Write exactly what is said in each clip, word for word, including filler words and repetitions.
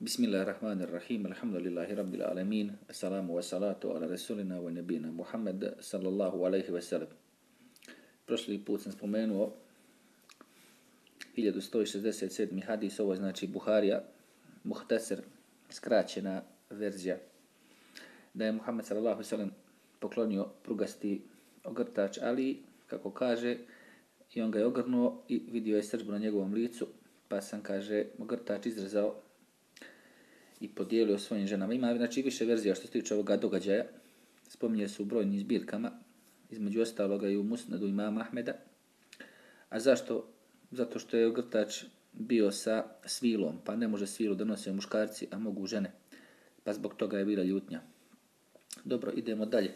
Bismillahirrahmanirrahim. Alhamdulillahi rabbil alamin. Assalamu wa salatu ala rasulina wa nabina Muhammad sallallahu alaihi wa sallam. Prošli put sam spomenuo hiljadu sto šezdeset sedmi hadis, ovo je znači Buharija, muhtasar, skraćena verzija, da je Muhammed sallallahu alaihi wa sallam poklonio prugasti ogrtač Ali, kako kaže, i on ga je ogrnuo i vidio je srdžbu na njegovom licu, pa sam, kaže, ogrtač izrezao i podijelio svojim ženama. Ima znači više verzija što se tiče ovoga događaja. Spominje se u brojnim zbirkama, između ostaloga i u Musnadu imama Ahmeda. A zašto? Zato što je ogrtač bio sa svilom, pa ne može svilu da nose muškarci, a mogu žene. Pa zbog toga je bila ljutnja. Dobro, idemo dalje.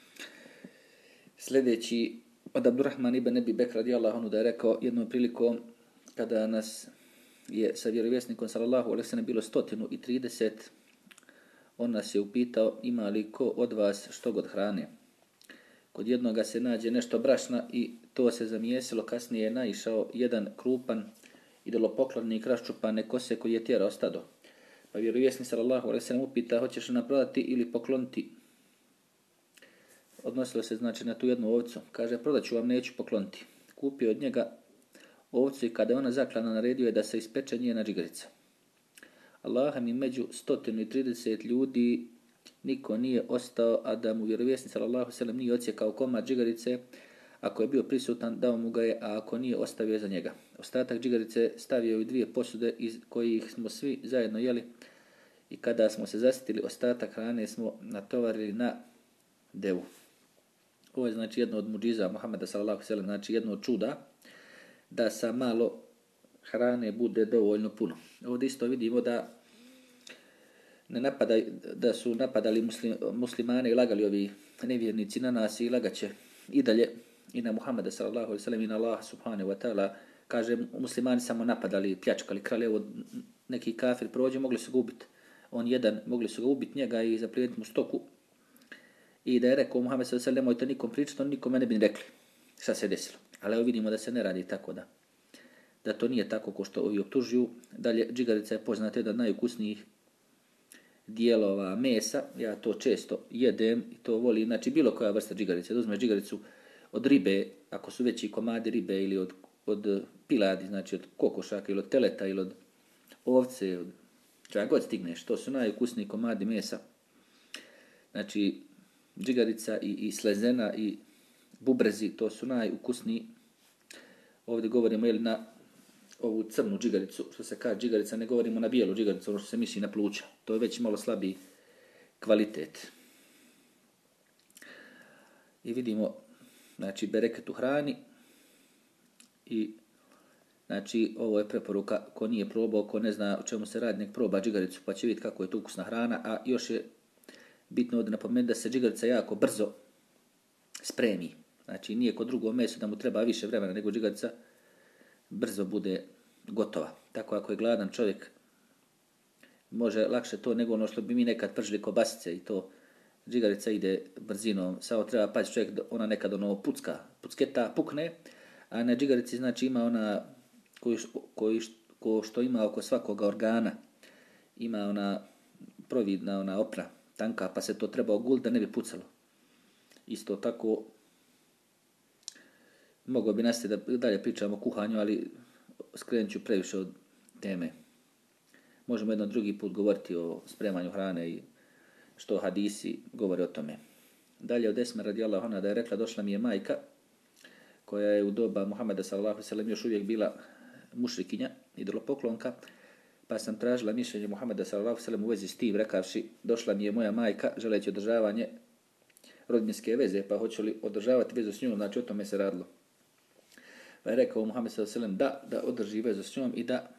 Sljedeći od Abdurrahman ibn Abi Bekra radijallahu anhu da je rekao jednom prilikom kada nas je sa vjerovjesnikom sallallahu alejhi ve sellem bilo sto trideset, on nas je upitao ima li ko od vas što god hrane. Kod jednoga se nađe nešto brašna i to se zamijesilo, kasnije je naišao jedan krupan idolopoklonik raščupane kose koji je tjerao stado. Pa vjerovjesnik sallallahu alejhi ve sellem upita hoćeš li naprodati ili pokloniti. Odnosilo se znači na tu jednu ovcu. Kaže prodat ću vam, neću pokloniti. Kupio od njega ovcu i kada je ona zaklana naredio je da se ispeče njena džigerica. Allah mi među sto trideset ljudi niko nije ostao, a da mu vjerovjesnik sallallahu alejhi ve sellem nije odsjekao komad džigerice. Ako je bio prisutan, dao mu ga je, a ako nije, ostavio za njega. Ostatak džigerice stavio u dvije posude iz kojih smo svi zajedno jeli i kada smo se zasitili, ostatak hrane smo natovarili na devu. Ovo je znači jedno od muđiza Muhameda sallallahu alejhi ve sellem, znači jedno od čuda da sa malo hrane bude dovoljno puno. Ovdje isto vidimo da ne napada, da su napadali muslim, muslimane i lagali ovi nevjernici na nas i lagaće i dalje i na Muhameda sallallahu alejhi ve sellem i na Allah subhanahu wa ta'ala. Kaže muslimani samo napadali, pljačkali, krali, evo neki kafir prođe, mogli su ga ubiti. On jedan, mogli su ga ubiti njega i zaplijeniti mu stoku. I da je rekao Muhammed sallallahu alejhi ve sellem nemojte nikom pričati, on nikome ne bi rekli šta se desilo. Ali evo vidimo da se ne radi tako, da da to nije tako ko što ovi optužuju. Dalje, džigerica je poznata jedan od najukusnijih dijelova mesa. Ja to često jedem i to volim. Znači bilo koja vrsta džigerice. Da uzmeš džigericu od ribe, ako su veći komadi ribe, ili od, od piladi, znači od kokošaka ili od teleta ili od ovce, od čega god stigneš. To su najukusniji komadi mesa. Znači džigerica i, i slezena i bubrezi, to su najukusniji. Ovdje govorimo jeli, na ovu crnu džigericu, što se kaže džigerica, ne govorimo na bijelu džigericu, ono što se misli na pluća. To je već malo slabiji kvalitet. I vidimo, znači, bereket u hrani i znači, ovo je preporuka, ko nije probao, ko ne zna o čemu se radi, nek proba džigericu, pa će vidjeti kako je to ukusna hrana, a još je bitno ovdje napomenuti da se džigerica jako brzo spremi. Znači, nije kod drugog mesa da mu treba više vremena, nego džigerica brzo bude gotova. Tako ako je gladan čovjek, može lakše to nego ono što bi mi nekad pržili kobasice i to džigerica ide brzinom. Samo treba paziti čovjek, ona nekad ono pucka, pucketa, pukne, a na džigerici znači ima ona koju, koju, ko što ima oko svakoga organa, ima ona providna, ona opra, tanka, pa se to treba oguliti da ne bi pucalo. Isto tako, mogao bi nastaviti da dalje pričamo o kuhanju, ali skrenut ću previše od teme. Možemo jedan drugi put govoriti o spremanju hrane i što hadisi govore o tome. Dalje od Esme radijallahu anha da je rekla, došla mi je majka koja je u doba Muhameda sallallahu alejhi ve sellem još uvijek bila mušrikinja, idolopoklonka, pa sam tražila mišljenje Muhameda sallallahu alejhi ve sellem u vezi s tim, rekavši, došla mi je moja majka želeći održavanje rodbinske veze, pa hoće li održavati vezu s njom, znači o tome se radilo. Pa je rekao Muhammed sallallahu alejhi ve sellem da, da održi vezu s njom i da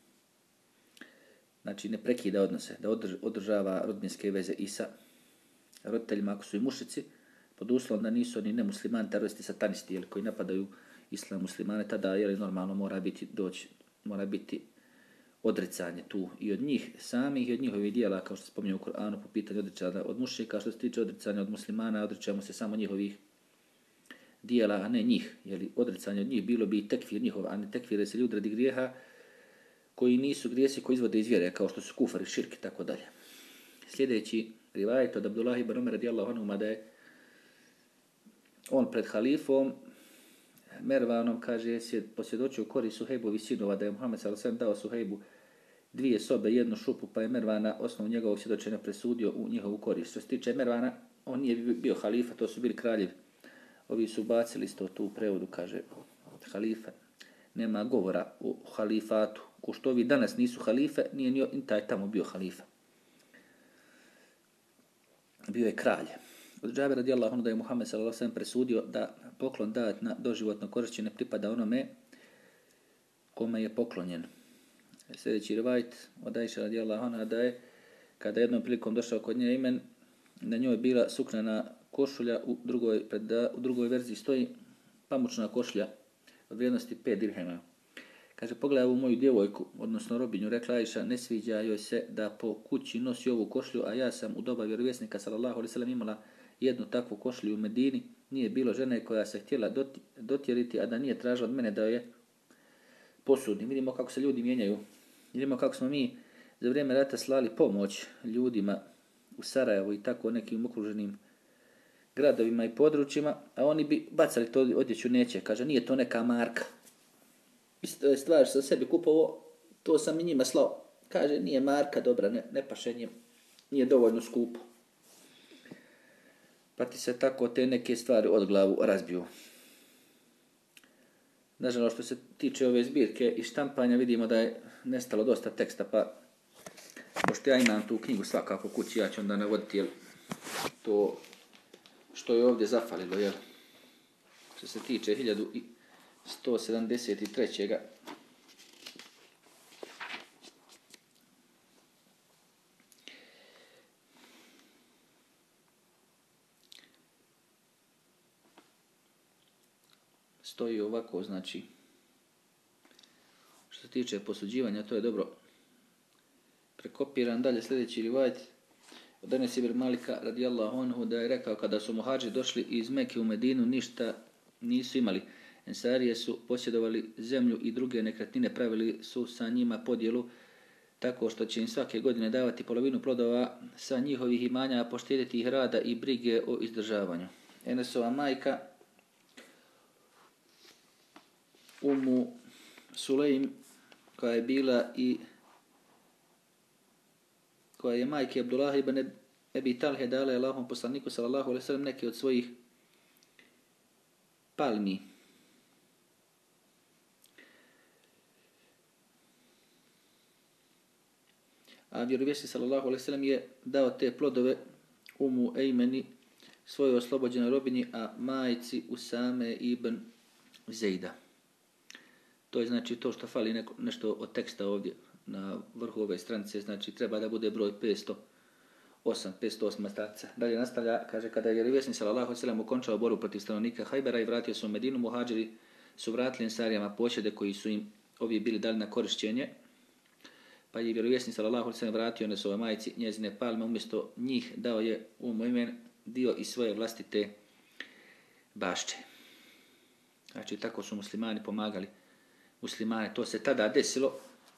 znači ne prekida odnose, da održ, održava rodbinske veze i sa roditeljima ako su i mušici, pod uslovom da nisu oni nemuslimani, teroristi, satanisti, jel, koji napadaju islam muslimane, tada jel, normalno mora biti, doći, mora biti odricanje tu i od njih samih i od njihovih dijela, kao što se spominje u Kur'anu po pitanju odricanja od mušrika, što se tiče odricanja od muslimana, odričemo se samo njihovih dijela, a ne njih. Jeli, odricanje od njih bilo bi i tekfir njihov, a ne tekfir se ljudi radi grijeha koji nisu grijesi koji izvode iz vjere, kao što su kufar i širk i tako dalje. Sljedeći rivajet od Abdullah ibn Umar radijallahu anhu da je on pred halifom Mervanom, kaže, je posvjedočio korist Suhejbovi sinova, da je Muhammed sallallahu alejhi ve sellem dao Suhejbu dvije sobe, jednu šupu, pa je Mervan na osnovu njegovog svjedočenja presudio u njihovu korist. Što se tiče Mervana, on nije bio halifa, to su bili kraljevi. Ovi su bacili isto tu u prevodu, kaže halifa. Nema govora o halifatu. Ko što ovi danas nisu halife, nije ni taj tamo bio halifa. Bio je kralj. Od Džabira radijallahu anhu da je Muhammed sallallahu alejhi ve sellem presudio da poklon dat na doživotno korišćenje pripada onome kome je poklonjen. Sljedeći rivajet od Ajše radijallahu anha da je kada jednom prilikom došao kod nje Imen, na njoj bila suknena košulja, u drugoj, preda, u drugoj verziji stoji pamučna košulja od vrijednosti pet dirhema. Kaže, pogledaj ovu moju djevojku, odnosno robinju, rekla Ajša, ne sviđa joj se da po kući nosi ovu košulju, a ja sam u doba vjerovjesnika sallallahu alejhi ve sellem imala jednu takvu košulju u Medini. Nije bilo žene koja se htjela dotjeriti, a da nije tražila od mene da je posudni. Vidimo kako se ljudi mijenjaju. Vidimo kako smo mi za vrijeme rata slali pomoć ljudima u Sarajevu i tako nekim okruženim gradovima i područjima, a oni bi bacali to odjeću, neće. Kaže, nije to neka marka. Isto stvar što sebi kupovao, to sam i njima slao. Kaže, nije marka dobra, ne, ne pašenje, nije dovoljno skupo. Pa ti se tako te neke stvari od glavu razbiju. Nažalost, što se tiče ove zbirke i štampanja, vidimo da je nestalo dosta teksta, pa pošto ja imam tu knjigu svakako kući, ja ću onda navoditi jel, to što je ovdje zafalilo. Jel. Što se tiče hiljadu sto sedamdeset tri. Stoji ovako, znači, što se tiče posuđivanja, to je dobro prekopiran. Dalje sljedeći rivajet od Enes ibn Malika radijallahu anhu da je rekao kada su muhadži došli iz Mekke u Medinu ništa nisu imali. Ensarije su posjedovali zemlju i druge nekretnine, pravili su sa njima podjelu tako što će im svake godine davati polovinu plodova sa njihovih imanja, a poštedjeti ih rada i brige o izdržavanju. Enesova majka Umu Sulejm, koja je bila i koja je majke Abdullah ibn Ebi Talhe dala je Allahom poslaniku sallallahu alejhi ve sellem neke od svojih palmi. A vjerovjesnik sallallahu alejhi ve sellem je dao te plodove Umu Ejmeni, svojoj oslobođenoj robinji, a majci Usame ibn Zejda. To je znači to što fali neko, nešto od teksta ovdje na vrhu ove stranice, znači treba da bude broj petsto osam, petsto osam stranica. Dalje nastavlja, kaže, kada je vjerovjesnik sallallahu alejhi ve sellem okončao borbu protiv stanovnika Hajbera i vratio se u Medinu, muhadžiri su vratili Ensarijama posjede koji su im ovi bili dali na korišćenje, pa je vjerovjesnik sallallahu alejhi ve sellem vratio Enesovoj majci njezine palme, umjesto njih dao je Umu Ejmen dio iz svoje vlastite bašče. Znači tako su muslimani pomagali muslimane. To se tada desilo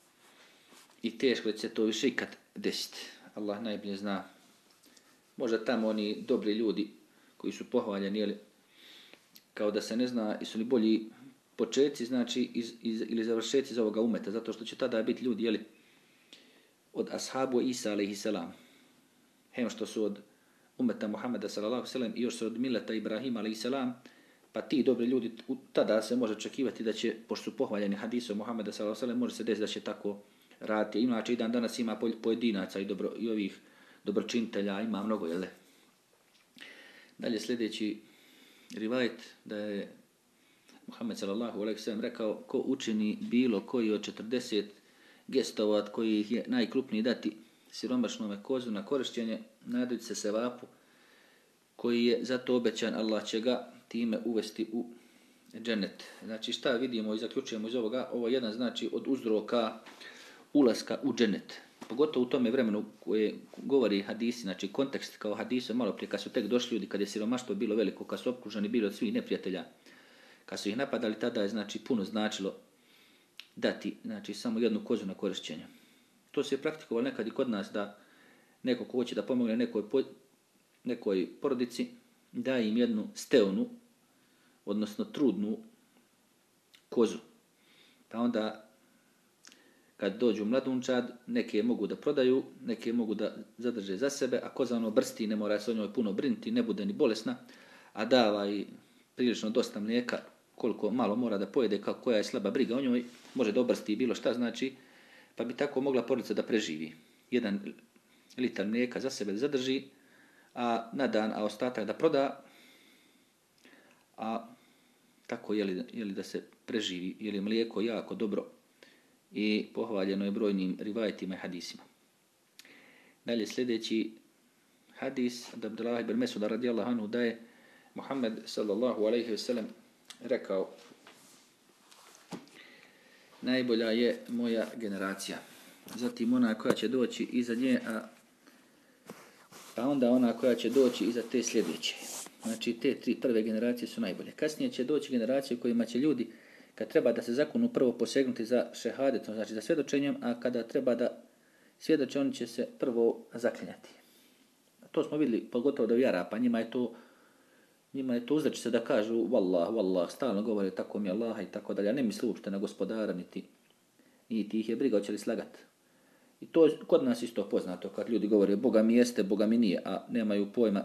i teško da se to više ikad desiti. Allah najbolje zna. Možda tamo oni dobri ljudi koji su pohvaljeni, jeli, kao da se ne zna, i su li bolji početci, znači, iz, iz, ili završetci iz ovoga umeta, zato što će tada biti ljudi, jeli, od ashabu Isa alejhi selam, hem što su od umeta Muhameda sallallahu alejhi ve sellem i još su od mileta Ibrahima alejhi selam, pa ti dobri ljudi, tada se može očekivati da će, pošto su pohvaljeni hadisom Muhameda sallallahu alejhi ve sellem, može se desiti da će tako raditi. Inače, i dan danas ima pojedinaca i, dobro, i ovih dobročinitelja, ima mnogo, jel? Dalje sljedeći rivajet da je Muhammed sallallahu alejhi ve sellem rekao, ko učini bilo koji od četrdeset gestova od kojih je najkrupniji dati siromašnome kozu na korišćenje, nadajući se sevapu koji je zato obećan, Allah će ga time uvesti u džennet. Znači šta vidimo i zaključujemo iz ovoga? Ovo je jedan znači od uzroka ulaska u džennet. Pogotovo u tome vremenu koje govori hadisi, znači kontekst kao hadise malo prije, kad su tek došli ljudi, kad je siromaštvo bilo veliko, kad su opkruženi bili od svih neprijatelja, kad su ih napadali, tada je znači puno značilo dati, znači samo jednu kozu na korišćenje. To se je praktikovalo nekad i kod nas da neko ko hoće da pomogne nekoj, nekoj porodici, da im jednu steonu, odnosno trudnu kozu. Pa onda kad dođu mladunčad, neke mogu da prodaju, neke mogu da zadrže za sebe, a koza ono brsti, ne mora se o njoj puno brinuti, ne bude ni bolesna, a dava i prilično dosta mlijeka, koliko malo mora da pojede, kako koja je slaba briga o njoj, može da obrsti bilo šta znači, pa bi tako mogla porodica da preživi. Jedan litar mlijeka za sebe da zadrži, a na dan, a ostatak da proda, a tako je li, je li da se preživi, je li mlijeko jako dobro i pohvaljeno je brojnim rivajetima i hadisima. Dalje sljedeći hadis od Abdullah ibn Mesuda radijallahu anhu da je Muhammed sallallahu alejhi ve sellem rekao: najbolja je moja generacija, zatim ona koja će doći iza nje, a pa onda ona koja će doći iza te sljedeće. Znači te tri prve generacije su najbolje. Kasnije će doći generacije kojima će ljudi, kad treba da se zakunu, prvo posegnuti za šehadetom, znači za svjedočenjem, a kada treba da svjedoče, oni će se prvo zaklinjati. To smo vidjeli pogotovo do Arapa, njima je to njima je to uzrečice da kažu wallah, wallah, stalno govore tako mi Allaha i tako dalje, a ne misle uopšte na gospodara, niti, niti ih je briga hoće li slagati. I to kod nas isto poznato, kad ljudi govore Boga mi jeste, Boga mi nije, a nemaju pojma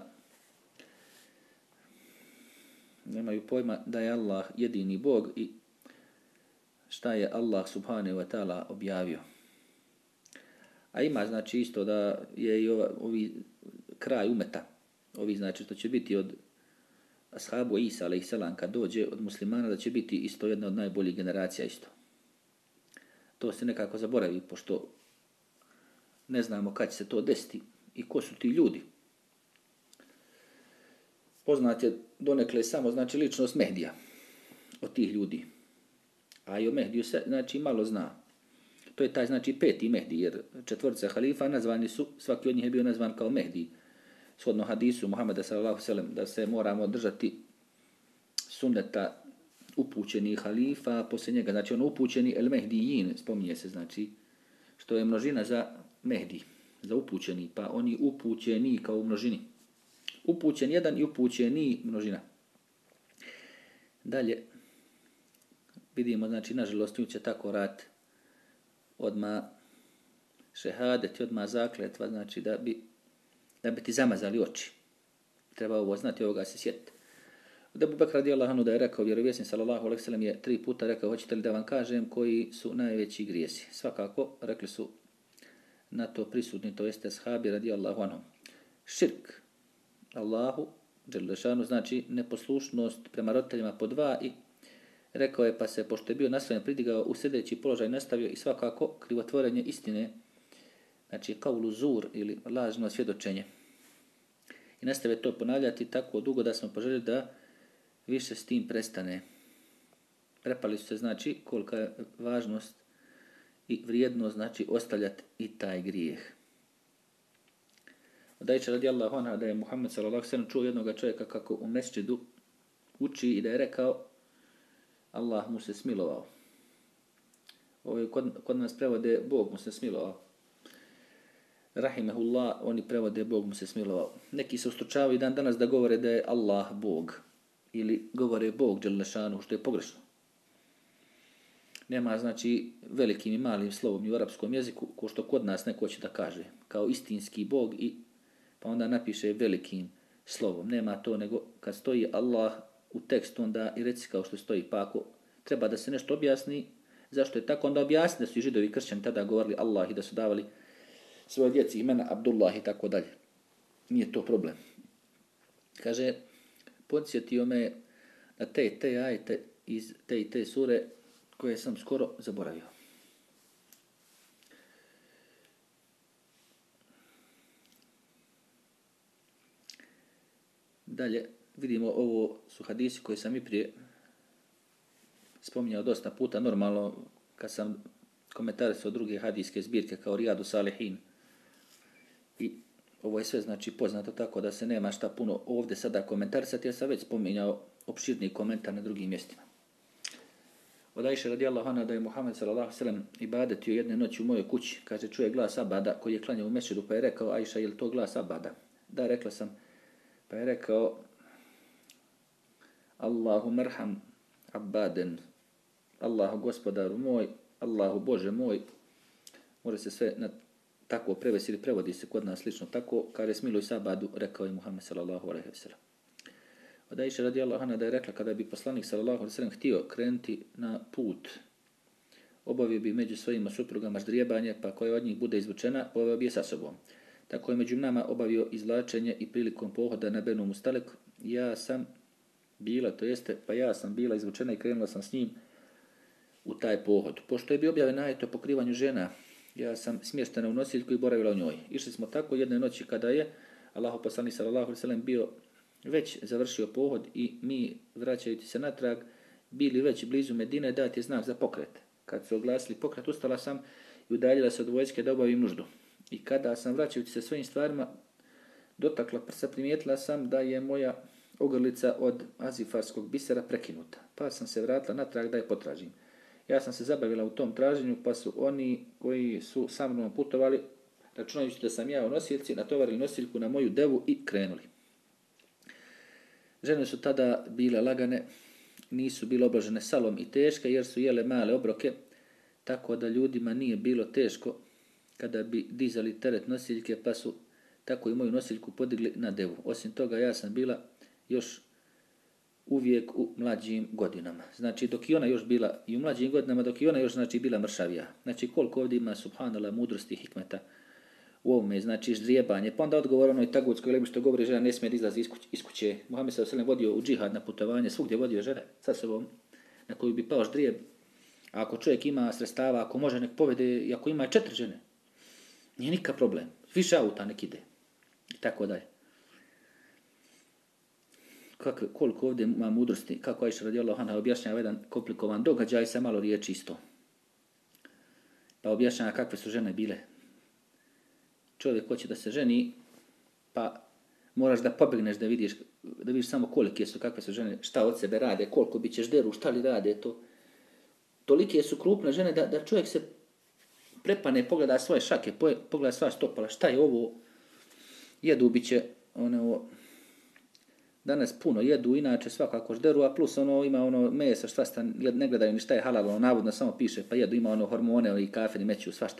nemaju pojma da je Allah jedini Bog i šta je Allah subhanahu wa ta'ala objavio. A ima znači isto da je i ova, ovi kraj umeta, ovi znači što će biti od ashabu Isa alejhi selam kad dođe od muslimana, da će biti isto jedna od najboljih generacija isto. To se nekako zaboravi, pošto ne znamo kad će se to desiti i ko su ti ljudi. Poznat je donekle samo znači ličnost Mehdija od tih ljudi. A i o Mehdiju se znači malo zna. To je taj znači peti Mehdi, jer četvorca halifa nazvani su, svaki od njih je bio nazvan kao Mehdi. Shodno hadisu Muhameda sallallahu alejhi ve sellem da se moramo držati sunneta upućenih halifa poslije njega. Znači on upućeni el Mehdijin, spominje se znači, što je množina za Mehdi, za upućeni, pa oni upućeni kao u množini. Upućen jedan i upućeni množina. Dalje vidimo, znači, nažalost, nju će tako rad odmah šehadet i odmah zakletva, znači da bi, da bi ti zamazali oči. Treba ovo znati, ovoga se sjetiti. Od Ebu Bekra radijallahu anhu da je rekao, vjerovjesnik sallallahu alejhi ve sellem je tri puta rekao, hoćete li da vam kažem koji su najveći grijesi? Svakako, rekli su na to prisutni, to jeste ashabi radijallahu anhu. Širk Allahu, dželešanu, znači neposlušnost prema roditeljima po dva i rekao je, pa se, pošto je bio naslonjen, pridigao u sljedeći položaj, nastavio i svakako krivotvorenje istine, znači kaulu zur ili lažno svjedočenje. I nastavio to ponavljati tako dugo da smo poželjeli da više s tim prestane. Prepali su se, znači, kolika je važnost i vrijednost, znači, ostavljati i taj grijeh. Od Ajše radijallahu anha da je Muhammed sallallahu alejhi ve sellem čuo jednog čovjeka kako u mesdžidu uči i da je rekao Allah mu se smilovao. Ovo je kod, kod nas prevode Bog mu se smilovao. Rahimehullah, oni prevode Bog mu se smilovao. Neki se ustručavaju dan danas da govore da je Allah Bog ili govore Bog dželešanu, što je pogrešno. Nema znači velikim i malim slovom i u arapskom jeziku, ko što kod nas neko će da kaže, kao istinski Bog i pa onda napiše velikim slovom. Nema to, nego kad stoji Allah u tekstu, onda i reci kao što stoji. Pa ako treba da se nešto objasni, zašto je tako, onda objasni da su i židovi i kršćani tada govorili Allah i da su davali svoje djeci imena Abdullah i tako dalje. Nije to problem. Kaže, podsjetio me na te te ajete iz te i te sure koje sam skoro zaboravio. Dalje vidimo, ovo su hadisi koje sam i prije spominjao dosta puta, normalno kad sam komentarisao druge hadijske zbirke kao Rijadu Salihin. I ovo je sve znači poznato, tako da se nema šta puno ovdje sada komentarisati, ja sam već spominjao opširni komentar na drugim mjestima. Od Ajše radijallahu anha da je Muhammed sallallahu alejhi ve sellem ibadetio jedne noći u mojoj kući. Kaže, čuje glas Abada koji je klanjao u mešćidu, pa je rekao, Ajša, je li to glas Abada? Da, rekla sam. Pa je rekao, Allahu merham Abaden, Allahu gospodaru moj, Allahu Bože moj. Može se sve na tako prevesti ili prevodi se kod nas slično tako. Kaže, smiluj se Abadu, rekao je Muhammed sallallahu alejhi ve sellem. Od Ajše radijallahu anha da je rekla, kada bi poslanik sallallahu alejhi ve sellem htio krenuti na put, obavio bi među svojima suprugama ždrijebanje, pa koja od njih bude izvučena, poveo bi je sa sobom. Tako je među nama obavio izvlačenje i prilikom pohoda na Benu Mustalek. Ja sam bila, to jeste, pa ja sam bila izvučena i krenula sam s njim u taj pohod. Pošto je bio objavljen ajet o pokrivanju žena, ja sam smještena u nosiljku i boravila u njoj. Išli smo tako jedne noći kada je Allahov poslanik sallallahu alejhi ve sellem bio već završio pohod i mi, vraćajući se natrag, bili već blizu Medine, dat je znak za pokret. Kad su oglasili pokret, ustala sam i udaljila se od vojske da obavim nuždu. I kada sam, vraćajući se svojim stvarima, dotakla prsa, primijetila sam da je moja ogrlica od azifarskog bisera prekinuta. Pa sam se vratila natrag da je potražim. Ja sam se zabavila u tom traženju, pa su oni koji su sa mnom putovali, računajući da sam ja u nosiljci, natovarili nosiljku na moju devu i krenuli. Žene su tada bile lagane, nisu bile obložene salom i teške, jer su jele male obroke, tako da ljudima nije bilo teško kada bi dizali teret nosiljke, pa su tako i moju nosiljku podigli na devu. Osim toga, ja sam bila još uvijek u mlađim godinama. Znači, dok i ona još bila i u mlađim godinama, dok i ona još znači bila mršavija. Znači, koliko ovdje ima subhanallah mudrosti i hikmeta u ovome, znači ždrijebanje. Pa onda odgovor onoj tagutskoj lebi što govori žena ne smije da izlazi iz kuće. Muhammed sallallahu alejhi ve sellem vodio u džihad na putovanje, svugdje vodio žene sa sobom na koju bi pao ždrijeb. A ako čovjek ima sredstava, ako može nek povede, i ako ima četiri žene, nije nikakav problem. Više auta nek ide. I tako dalje. Kako, koliko ovdje ima mudrosti, kako Ajša radijallahu anha objašnjava jedan komplikovan događaj sa malo riječi isto. Pa objašnjava kakve su žene bile. Čovjek hoće da se ženi, pa moraš da pobegneš da vidiš, da vidiš samo kolike su, kakve su žene, šta od sebe rade, koliko bi ćeš deru, šta li rade, to. Tolike su krupne žene da, da čovjek se prepane, pogleda svoje šake, pogleda svoja stopala, šta je ovo, jedu bit će, ono, danas puno jedu, inače svakako žderu, a plus ono ima ono mesa, svašta, ne gledaju ni šta je halal, ono navodno samo piše, pa jedu, ima ono hormone i kafe, meću, svašta.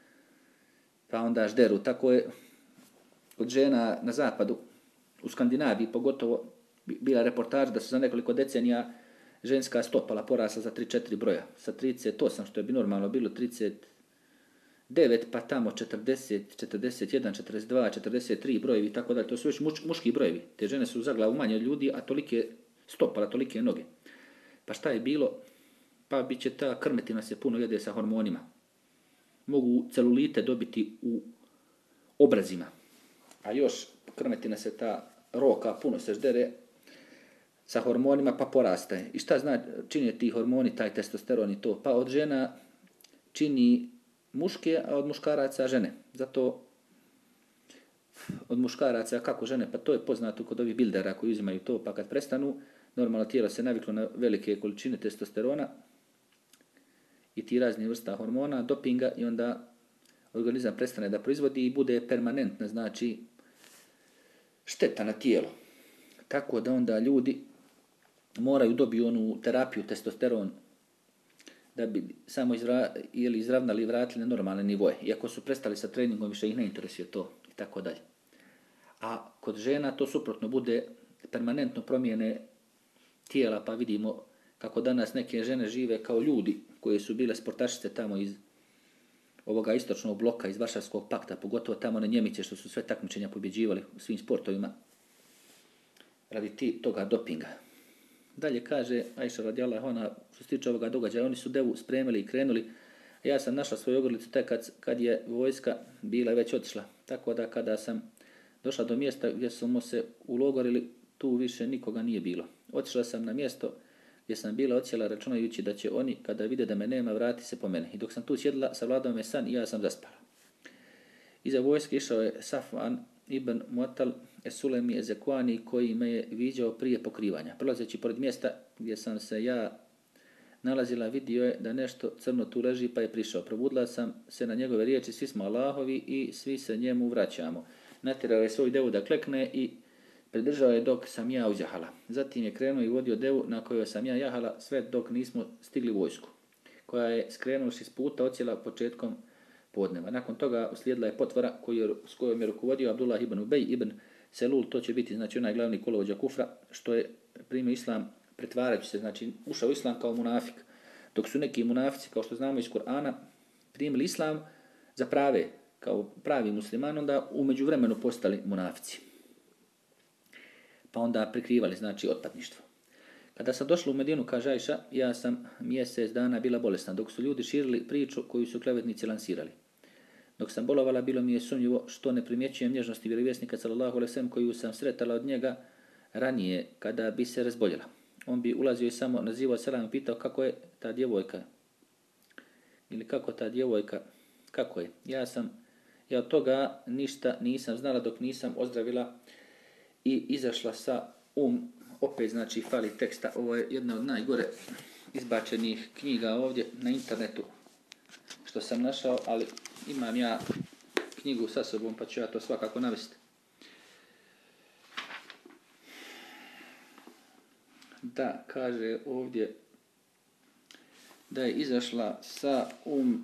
Pa onda žderu, tako je kod žena na zapadu, u Skandinaviji pogotovo, bila reportaž da su za nekoliko decenija ženska stopala porasla za tri četiri broja. Sa trideset osam, što je bi normalno bilo trideset devet, pa tamo četrdeset, četrdeset jedan, četrdeset dva, četrdeset tri brojevi i tako dalje. To su već muš, muški brojevi. Te žene su za glavu manje od ljudi, a tolike stopala, tolike noge. Pa šta je bilo? Pa bit će ta krmetina se puno jede sa hormonima. Mogu celulite dobiti u obrazima. A još krmetina se ta roka puno se ždere sa hormonima pa poraste. I šta zna, čini ti hormoni, taj testosteron i to? Pa od žena čini muške, a od muškaraca žene. Zato od muškaraca kako žene, pa to je poznato kod ovih bildera koji uzimaju to, pa kad prestanu, normalno tijelo se naviklo na velike količine testosterona i ti razni vrsta hormona, dopinga i onda organizam prestane da proizvodi i bude permanentna, znači šteta na tijelo. Tako da onda ljudi moraju dobiti onu terapiju testosteron da bi samo izra, ili izravnali i vratili na normalne nivoje. Iako su prestali sa treningom, više ih ne interesuje to i tako dalje. A kod žena to suprotno bude permanentno promijene tijela, pa vidimo kako danas neke žene žive kao ljudi koje su bile sportašice tamo iz ovoga istočnog bloka, iz Varšavskog pakta, pogotovo tamo na Njemice što su sve takmičenja pobjeđivali u svim sportovima radi ti, toga dopinga. Dalje kaže Ajša radijallahu anha, što se tiče ovoga događaja, oni su devu spremili i krenuli. Ja sam našla svoju ogrlicu tek kad, kad je vojska bila već otišla. Tako da kada sam došla do mjesta gdje smo se ulogorili, tu više nikoga nije bilo. Otišla sam na mjesto gdje sam bila odsjela računajući da će oni, kada vide da me nema, vrati se po mene. I dok sam tu sjedila, savladao me san i ja sam zaspala. Iza vojske išao je Safvan ibn Muatal Esulemi Ezekuani koji me je viđao prije pokrivanja. Prolazeći pored mjesta gdje sam se ja nalazila, vidio je da nešto crno tu leži, pa je prišao. Probudila sam se na njegove riječi, svi smo Allahovi i svi se njemu vraćamo. Natjerao je svoju devu da klekne i pridržao je dok sam ja uzjahala. Zatim je krenuo i vodio devu na kojoj sam ja jahala sve dok nismo stigli vojsku, koja je skrenuši s puta ocijela početkom podneva. Nakon toga uslijedila je potvora koju, s kojom je rukovodio Abdullah ibn Ubej ibn Selul, to će biti znači onaj glavni kolovođa kufra, što je primio islam pretvarajući se, znači ušao u islam kao munafik. Dok su neki munafici, kao što znamo iz Kur'ana, primili islam za prave, kao pravi musliman, onda u međuvremenu postali munafici. Pa onda prikrivali, znači, otpadništvo. Kada sam došla u Medinu, kaže Ajša, ja sam mjesec dana bila bolesna, dok su ljudi širili priču koju su klevetnici lansirali. Dok sam bolovala, bilo mi je sumnjivo što ne primjećujem nježnosti vjerovjesnika sallallahu alejhi ve sellem koju sam sretala od njega ranije kada bi se razboljela. On bi ulazio i samo nazivao selam i pitao kako je ta djevojka. Ili kako ta djevojka, kako je. Ja sam, ja od toga ništa nisam znala dok nisam ozdravila i izašla sa um. Opet znači fali teksta. Ovo je jedna od najgore izbačenih knjiga ovdje na internetu što sam našao, ali imam ja knjigu sa sobom pa ću ja to svakako navesti. Da, kaže ovdje da je izašla sa um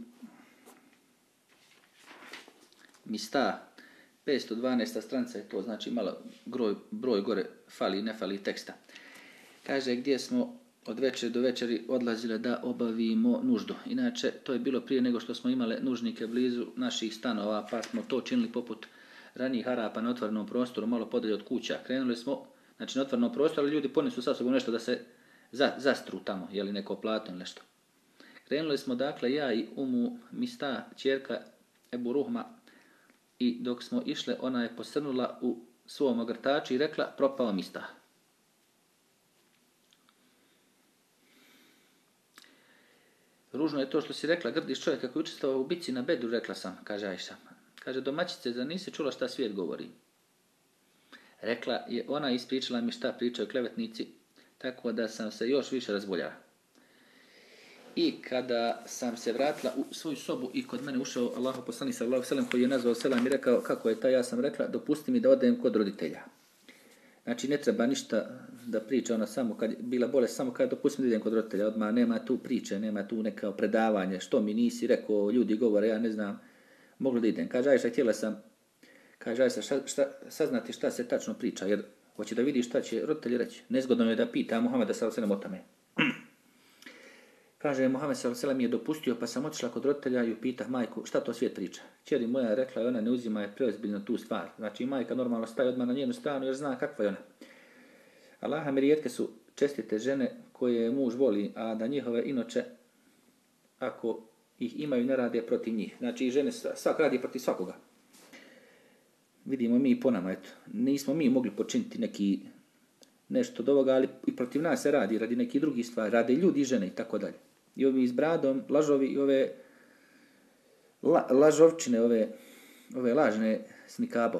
Mista, petsto dvanaesta stranica je to, znači malo broj, broj gore fali, ne fali teksta. Kaže gdje smo od večeri do večeri odlazile da obavimo nuždu. Inače, to je bilo prije nego što smo imale nužnike blizu naših stanova, pa smo to činili poput ranijih Arapa na otvorenom prostoru, malo podalje od kuća. Krenuli smo, znači na otvorenom prostoru, ali ljudi ponesu sa sobom nešto da se za, zastru tamo, jeli neko plato ili nešto. Krenuli smo, dakle, ja i Umu Mista, ćerka Ebu Ruhma, i dok smo išle, ona je posrnula u svom ogrtaču i rekla, propao Mista. Ružno je to što si rekla, grdiš čovjeka koji učestvovao u bici na Bedru, rekla sam, kaže Ajša. Kaže, domaćice, zar nisi čula šta svijet govori? Rekla je, ona ispričala mi šta pričaju klevetnici, tako da sam se još više razboljala. I kada sam se vratila u svoju sobu i kod mene ušao Allahov poslanik sallallahu alejhi ve sellem koji je nazvao selam i rekao kako je ta, ja sam rekla, dopusti mi da odem kod roditelja. Znači ne treba ništa da priča ona samo kad bila bolest, samo kad dopusti mi da idem kod roditelja, odmah nema tu priče, nema tu neko predavanje, što mi nisi rekao, ljudi govore, ja ne znam, moglo da idem. Kaže Ajša, htjela sam, kaže Ajša, šta, šta, saznati šta se tačno priča, jer hoće da vidi šta će roditelji reći. Nezgodno je da pita Muhameda sallallahu alejhi ve sellem o tome. Kaže, Muhammed sallallahu alejhi ve sellem je dopustio, pa sam otišla kod roditelja i upitah majku, šta to svijet priča? Kćeri moja rekla je, ona ne uzima je preozbiljno tu stvar. Znači, majka normalno staje odmah na njenu stranu jer zna kakva je ona. Allaha mi rijetke su čestite žene koje muž voli, a da njihove inoče, ako ih imaju, ne rade protiv njih. Znači, žene svak radi protiv svakoga. Vidimo mi po nama, eto. Nismo mi mogli počiniti neki nešto od ovoga, ali i protiv nas se radi, radi neki drugi stvari, rade ljudi i žene i tako dalje. I ovi s bradom, lažovi i ove la, lažovčine, ove, ove lažne s nikabom.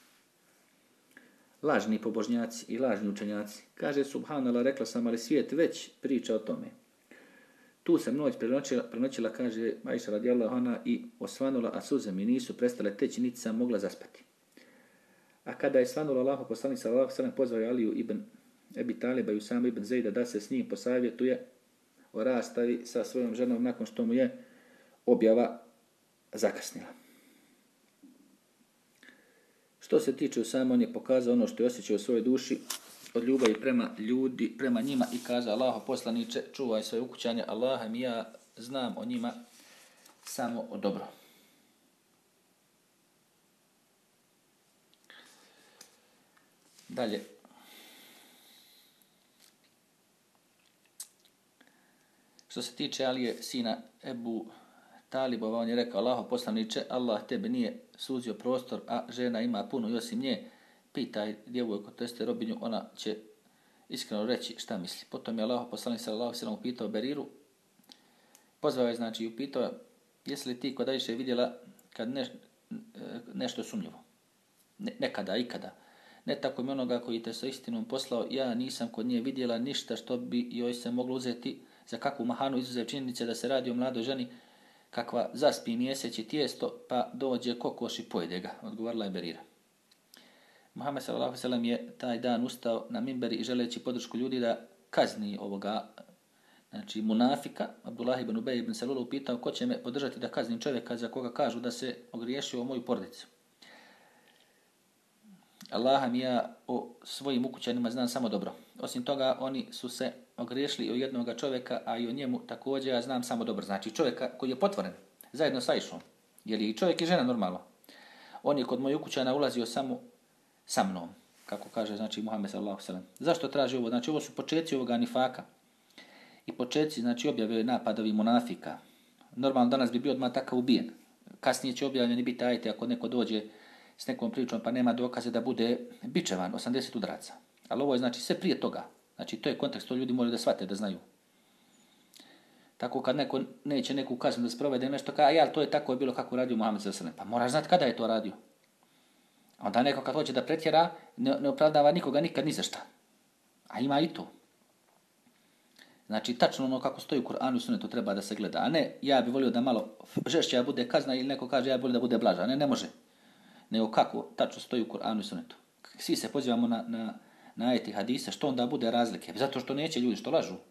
Lažni pobožnjaci i lažni učenjaci. Kaže, subhanallah, rekla sam, ali svijet već priča o tome. Tu sam noć prenoćila, prenoćila kaže Ajša radijallahu anha, i osvanula, a suze mi nisu prestale teći, niti sam mogla zaspati. A kada je svanula Allahov poslanik sallallahu alejhi ve sellem, pozvao je Aliju ibn Ebi Taliba i Usama ibn Zejda da se s njim posavjetuje o rastavi sa svojom ženom nakon što mu je objava zakasnila. Što se tiče Usama, on je pokazao ono što je osjećao u svojoj duši od ljubavi prema ljudi, prema njima i kazao, Allahov poslaniče, čuvaj svoje ukućanje, Allaha mi ja znam o njima samo o dobro. Dalje. Što se tiče Alije, sina Ebu Talibova, on je rekao, Allahov poslaniče, Allah tebe nije suzio prostor, a žena ima puno i osim nje, pitaj djevojku, to jeste robinju, ona će iskreno reći šta misli. Potom je Allahov poslanik sallallahu alejhi ve sellem upitao Beriru, pozvao je, znači, upitao, jesi li ti kod Ajše vidjela kad ne, nešto sumnjivo? Ne, nekada, ikada. Ne tako mi onoga koji te sa istinom poslao, ja nisam kod nje vidjela ništa što bi joj se moglo uzeti za kakvu mahanu, izuzev činjenice da se radi o mladoj ženi kakva zaspi mjeseći tijesto pa dođe kokoš i pojede ga, odgovorila je Berira. Muhammed sallallahu alejhi ve sellem je taj dan ustao na minberi i želeći podršku ljudi da kazni ovoga, znači munafika. Abdullah ibn Ubej ibn Salul upitao ko će me podržati da kaznim čovjeka za koga kažu da se ogriješio o moju porodicu. Allaha mi ja o svojim ukućanima znam samo dobro. Osim toga, oni su se ogriješili o jednoga čovjeka, a i o njemu također ja znam samo dobro. Znači čovjeka koji je potvoren zajedno sa Ajšom, jer je i čovjek i žena normalno. On je kod mojih ukućana ulazio samo sa mnom, kako kaže znači Muhammed sallallahu alejhi ve sellem. Zašto traži ovo? Znači ovo su početci ovoga nifaka i početci znači objave napadovi munafika. Normalno danas bi bio odmah takav ubijen. Kasnije će objavljeni biti ajte ako neko dođe s nekom pričom pa nema dokaze da bude bičevan, osamdeset udaraca. Ali ovo je znači sve prije toga. Znači to je kontekst, to ljudi moraju da shvate, da znaju. Tako kad neko neće neku kaznu da sprovede nešto, kaže, ja, to je tako je bilo kako radio Muhammed sallallahu alejhi ve sellem. Pa moraš znati kada je to radio. Onda neko kad hoće da pretjera, ne, ne opravdava nikoga nikad ni za šta. A ima i to. Znači, tačno ono kako stoji u Kur'anu i Sunnetu treba da se gleda. A ne, ja bih volio da malo žešća bude kazna ili neko kaže ja bih volio da bude blaža. Ne, ne može. Nego kako tačno stoji u Kur'anu i Sunnetu. Svi se pozivamo na, na, na ajeti hadise, što onda bude razlike? Zato što neće ljudi što lažu.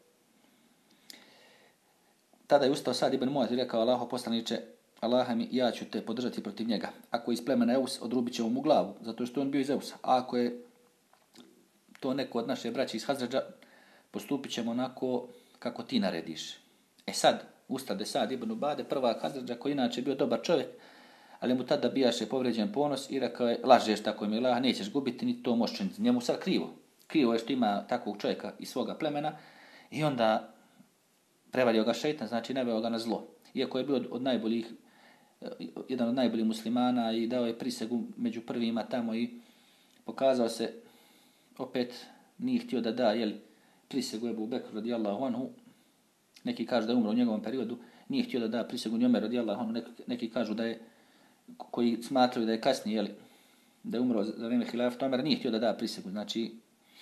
Tada je ustao Sad ibn Muaz i rekao, Allaho poslaniče, Allaha mi, ja ću te podržati protiv njega. Ako je iz plemena Eus, odrubit ćemo mu glavu, zato što on bio iz Eusa. A ako je to neko od naše braće iz Hazređa, postupit ćemo onako kako ti narediš. E sad, ustade Sad ibn Ubade, prvak Hazređa, koji inače bio dobar čovjek, ali mu tada bijaše povređen ponos i rekao je, lažeš tako mi Allah, nećeš gubiti, ni to možeš činiti. Njemu sad krivo. Krivo je što ima takvog čovjeka iz svoga plemena i onda prevario ga šejtan, znači naveo ga na zlo. Iako je bio od, od najboljih, jedan od najboljih muslimana i dao je prisegu među prvima tamo i pokazao se, opet nije htio da da, jel, prisegu Ebu Bekru radijallahu anhu, neki kažu da je umro u njegovom periodu, nije htio da da prisegu ni Omer radijallahu anhu, neki, neki kažu da je, koji smatraju da je kasnije, jel, da je umro za vrijeme hilafeta Omera, nije htio da da prisegu, znači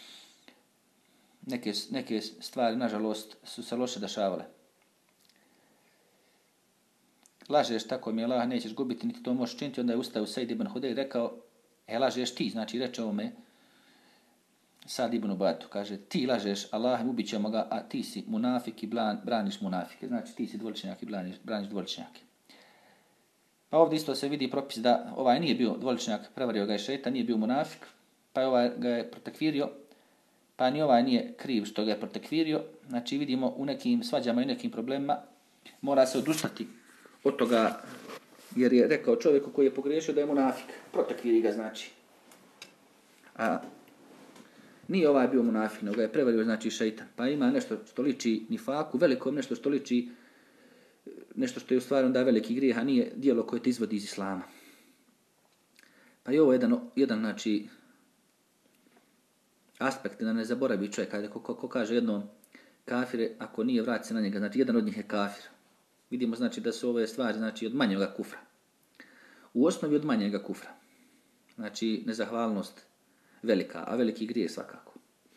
neke, neke stvari, nažalost, su se loše dešavale. Lažeš tako mi Allah, nećeš gubiti, niti to možeš činiti. Onda je ustao Said ibn Hudej i rekao, e, lažeš ti, znači reče ovome Sad ibn Ubatu, kaže, ti lažeš, Allah, ubit ćemo ga, a ti si munafik i blan, braniš munafike, znači ti si dvoličnjak i braniš, braniš dvoličnjake. Pa ovdje isto se vidi propis da ovaj nije bio dvoličnjak, prevario ga je šejtan, nije bio munafik, pa je ovaj ga je protekvirio, pa ni ovaj nije kriv što ga je protekvirio. Znači vidimo u nekim svađama i nekim problemima mora se odustati od toga, jer je rekao čovjeku koji je pogriješio da je munafik. Protekviri ga znači. A nije ovaj bio munafik, nego ga je prevario znači šejtan. Pa ima nešto što liči nifaku, velikom nešto što liči, nešto što je u stvari onda veliki grijeh, a nije djelo koje te izvodi iz islama. Pa i ovo je jedan, jedan znači, aspekt da ne zaboravi čovjek, kada ko, ko, ko kaže jednom kafire, ako nije vrati se na njega, znači jedan od njih je kafir. Vidimo znači da su ove stvari znači od manjega kufra. U osnovi od manjega kufra. Znači nezahvalnost velika, a veliki grijeh svakako.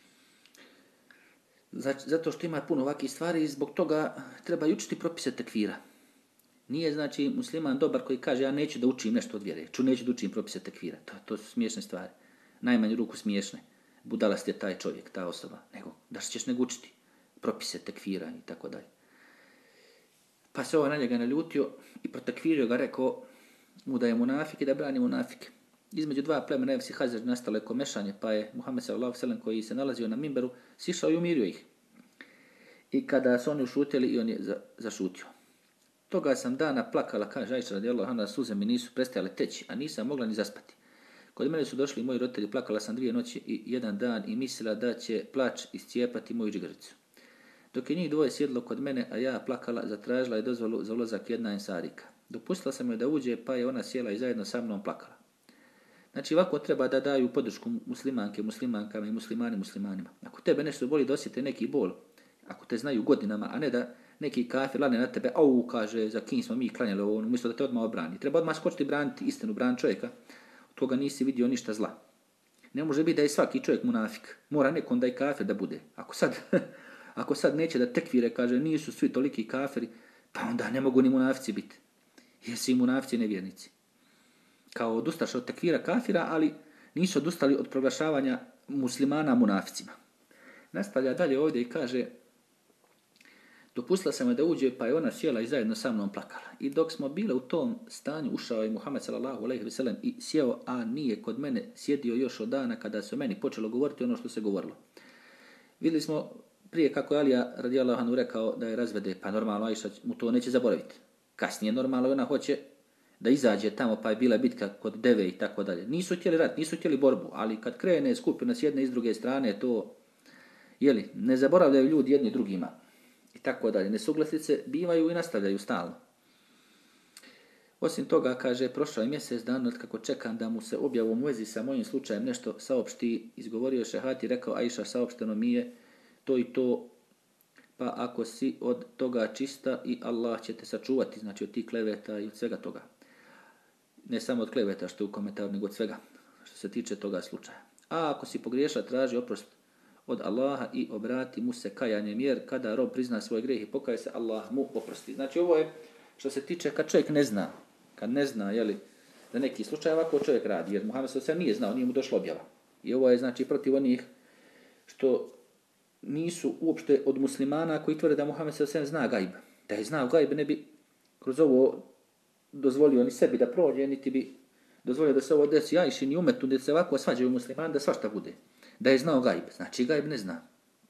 Znači, zato što ima puno ovakvih stvari i zbog toga treba učiti propise tekvira. Nije znači musliman dobar koji kaže ja neću da učim nešto od vjere, ču neću da učim propise tekvira. To, to su smiješne stvari. Najmanju ruku smiješne. Budalast je taj čovjek, ta osoba. Nego, da ćeš nego učiti propise tekvira i tako dalje. Pa se ovaj na njega naljutio i protekvirio ga, rekao mu da je munafik i da brani munafike. Između dva plemena Evs i Hazređ nastalo je komešanje, pa je Muhammed sallallahu alejhi ve sellem koji se nalazio na minberu sišao i umirio ih. I kada su oni ušutjeli i on je za, zašutio. Toga sam dana plakala, kaže Ajša radijallahu anha, suze mi nisu prestajale teći, a nisam mogla ni zaspati. Kod mene su došli moji roditelji, plakala sam dvije noći i jedan dan i mislila da će plač iscijepati moju džigericu. Dok je njih dvoje sjedlo kod mene, a ja plakala, zatražila je dozvolu za ulazak jedna ensarika. Dopustila sam joj da uđe, pa je ona sjela i zajedno sa mnom plakala. Znači ovako treba da daju podršku muslimanke, muslimankama i muslimani muslimanima. Ako tebe nešto boli da osjete neki bol, ako te znaju godinama, a ne da neki kafir lane na tebe, au, kaže, za kim smo mi klanjali ovo, umjesto da te odmah obrani. Treba odmah skočiti braniti istinu, braniti čovjeka, od koga nisi vidio ništa zla. Ne može biti da je svaki čovjek munafik. Mora nekom da je kafir da bude. Ako sad, Ako sad neće da tekvire, kaže, nisu svi toliki kafiri, pa onda ne mogu ni munafici biti. Jer su i munafici nevjernici. Kao odustaš od tekvira kafira, ali nisu odustali od proglašavanja muslimana munaficima. Nastavlja dalje ovdje i kaže, dopustila sam je da uđe, pa je ona sjela i zajedno sa mnom plakala. I dok smo bile u tom stanju, ušao je Muhammed sallallahu alejhi ve sellem i sjeo, a nije kod mene sjedio još od dana kada se o meni počelo govoriti ono što se govorilo. Vidjeli smo prije kako je Alija radijallahu anhu rekao da je razvede, pa normalno Ajša mu to neće zaboraviti. Kasnije normalno ona hoće da izađe tamo, pa je bila bitka kod deve i tako dalje. Nisu htjeli rat, nisu htjeli borbu, ali kad krene skupina s jedne i s druge strane, to, jeli, ne zaboravljaju ljudi jedni drugima. I tako dalje. Nesuglasice bivaju i nastavljaju stalno. Osim toga, kaže, prošao je mjesec dana od kako čekam da mu se objavom u vezi sa mojim slučajem nešto saopšti, izgovorio šehat i rekao, Ajša, saopšteno mi je to i to, pa ako si od toga čista i Allah će te sačuvati, znači od tih kleveta i od svega toga. Ne samo od kleveta što je u komentaru, nego od svega što se tiče toga slučaja. A ako si pogriješila, traži oprost od Allaha i obrati mu se kajanjem, jer kada rob prizna svoj greh i pokaje se, Allah mu oprosti. Znači ovo je što se tiče kad čovjek ne zna, kad ne zna, jeli, za neki slučaj ovako čovjek radi, jer Muhammed sallallahu alejhi ve sellem nije znao, nije mu došla objava. I ovo je znači protiv onih što nisu uopšte od muslimana koji tvrde da Muhammed sallallahu alejhi ve sellem zna gajb. Da je znao gajb, ne bi kroz ovo dozvolio ni sebi da prođe, niti bi dozvolio da se ovo desi Ajši ni umetu, da se ovako svađaju muslimani, da svašta bude. Da je znao gajb, znači gajb ne zna.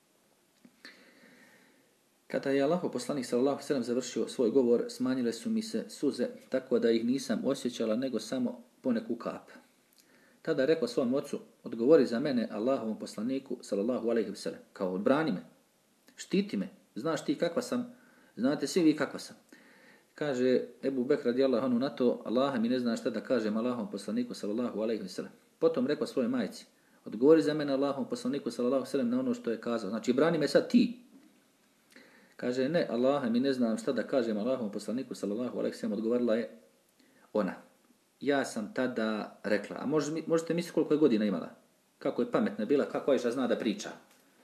Kada je Allahov poslanik sallallahu alejhi ve sellem završio svoj govor, smanjile su mi se suze, tako da ih nisam osjećala, nego samo poneku kap. Tada je rekao svom ocu, odgovori za mene Allahovom poslaniku sallallahu alejhi ve sellem, kao odbrani me, štiti me, znaš ti kakva sam, znate svi vi kakva sam. Kaže Ebu Bekr radijallahu anhu na to, Allaha mi ne zna šta da kažem Allahovom poslaniku sallallahu alejhi ve sellem. Potom rekao svojoj majci, odgovori za mene Allahovom poslaniku sallallahu alejhi ve sellem na ono što je kazao. Znači brani me sad ti. Kaže ne, Allaha mi ne znam šta da kažem Allahovom poslaniku sallallahu alejhi ve sellem, odgovorila je ona. Ja sam tada rekla, a možete, možete misliti koliko je godina imala, kako je pametna bila, kako Ajša zna da priča.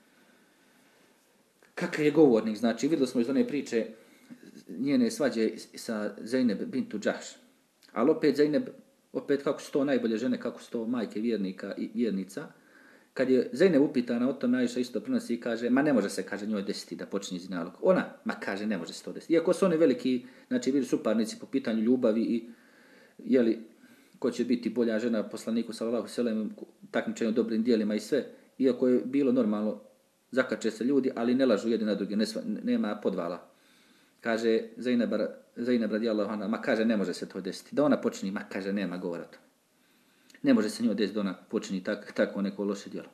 Kakav je govornik, znači vidjeli smo iz one priče njene svađe sa Zejneb bintu Džahš. Ali opet Zejneb, opet kako su to najbolje žene, kako su to majke vjernika i vjernica. Kad je Zejneb upitana o tome, Ajša isto prinosi i kaže, ma ne može se, kaže, njoj desiti da počinje zinalog. Ona, ma kaže, ne može se to desiti. Iako su oni veliki, znači bili suparnici po pitanju ljubavi i jeli, ko će biti bolja žena poslaniku sallallahu alejhi ve sellem, takmičenju dobrim dijelima i sve. Iako je bilo normalno, zakače se ljudi, ali ne lažu jedni na drugi, ne, nema podvala. Kaže Zejneb, Zejneb radijallahu anha, ma kaže, ne može se to desiti. Da ona počini, ma kaže, nema govora to. Ne može se njoj desiti da ona počini tak, tako neko loše djelo.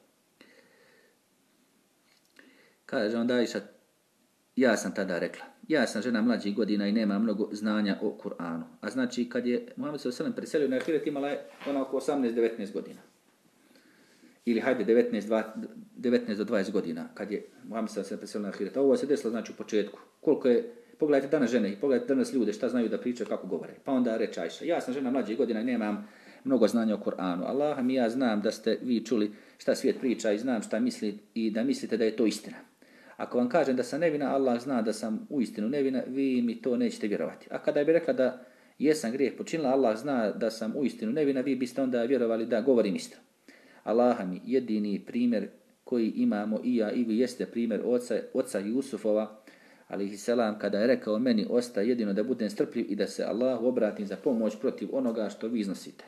Kaže onda Ajša, ja sam tada rekla, ja sam žena mlađih godina i nema mnogo znanja o Kur'anu. A znači kad je Muhammed sallallahu alejhi ve sellem preselio na ahiret, imala je ona oko osamnaest devetnaest godina. Ili hajde devetnaest do dvadeset godina kad je Muhammed sallallahu alejhi ve sellem preselio na ahiret. A ovo se desilo znači u početku. Koliko je, pogledajte danas žene i pogledajte danas ljude šta znaju da pričaju, kako govore. Pa onda reče Ajša, ja sam žena mlađih godina i nemam mnogo znanja o Kur'anu. Allaha mi, ja znam da ste vi čuli šta svijet priča i znam šta misli i da mislite da je to istina. Ako vam kažem da sam nevina, Allah zna da sam uistinu nevina, vi mi to nećete vjerovati. A kada bi rekla da jesam grijeh počinila, Allah zna da sam uistinu nevina, vi biste onda vjerovali da govorim istinu. Allaha mi, jedini primjer koji imamo i ja i vi jeste primjer oca, oca Jusufova, alejhi selam, kada je rekao meni ostaje jedino da budem strpljiv i da se Allahu obratim za pomoć protiv onoga što vi iznosite.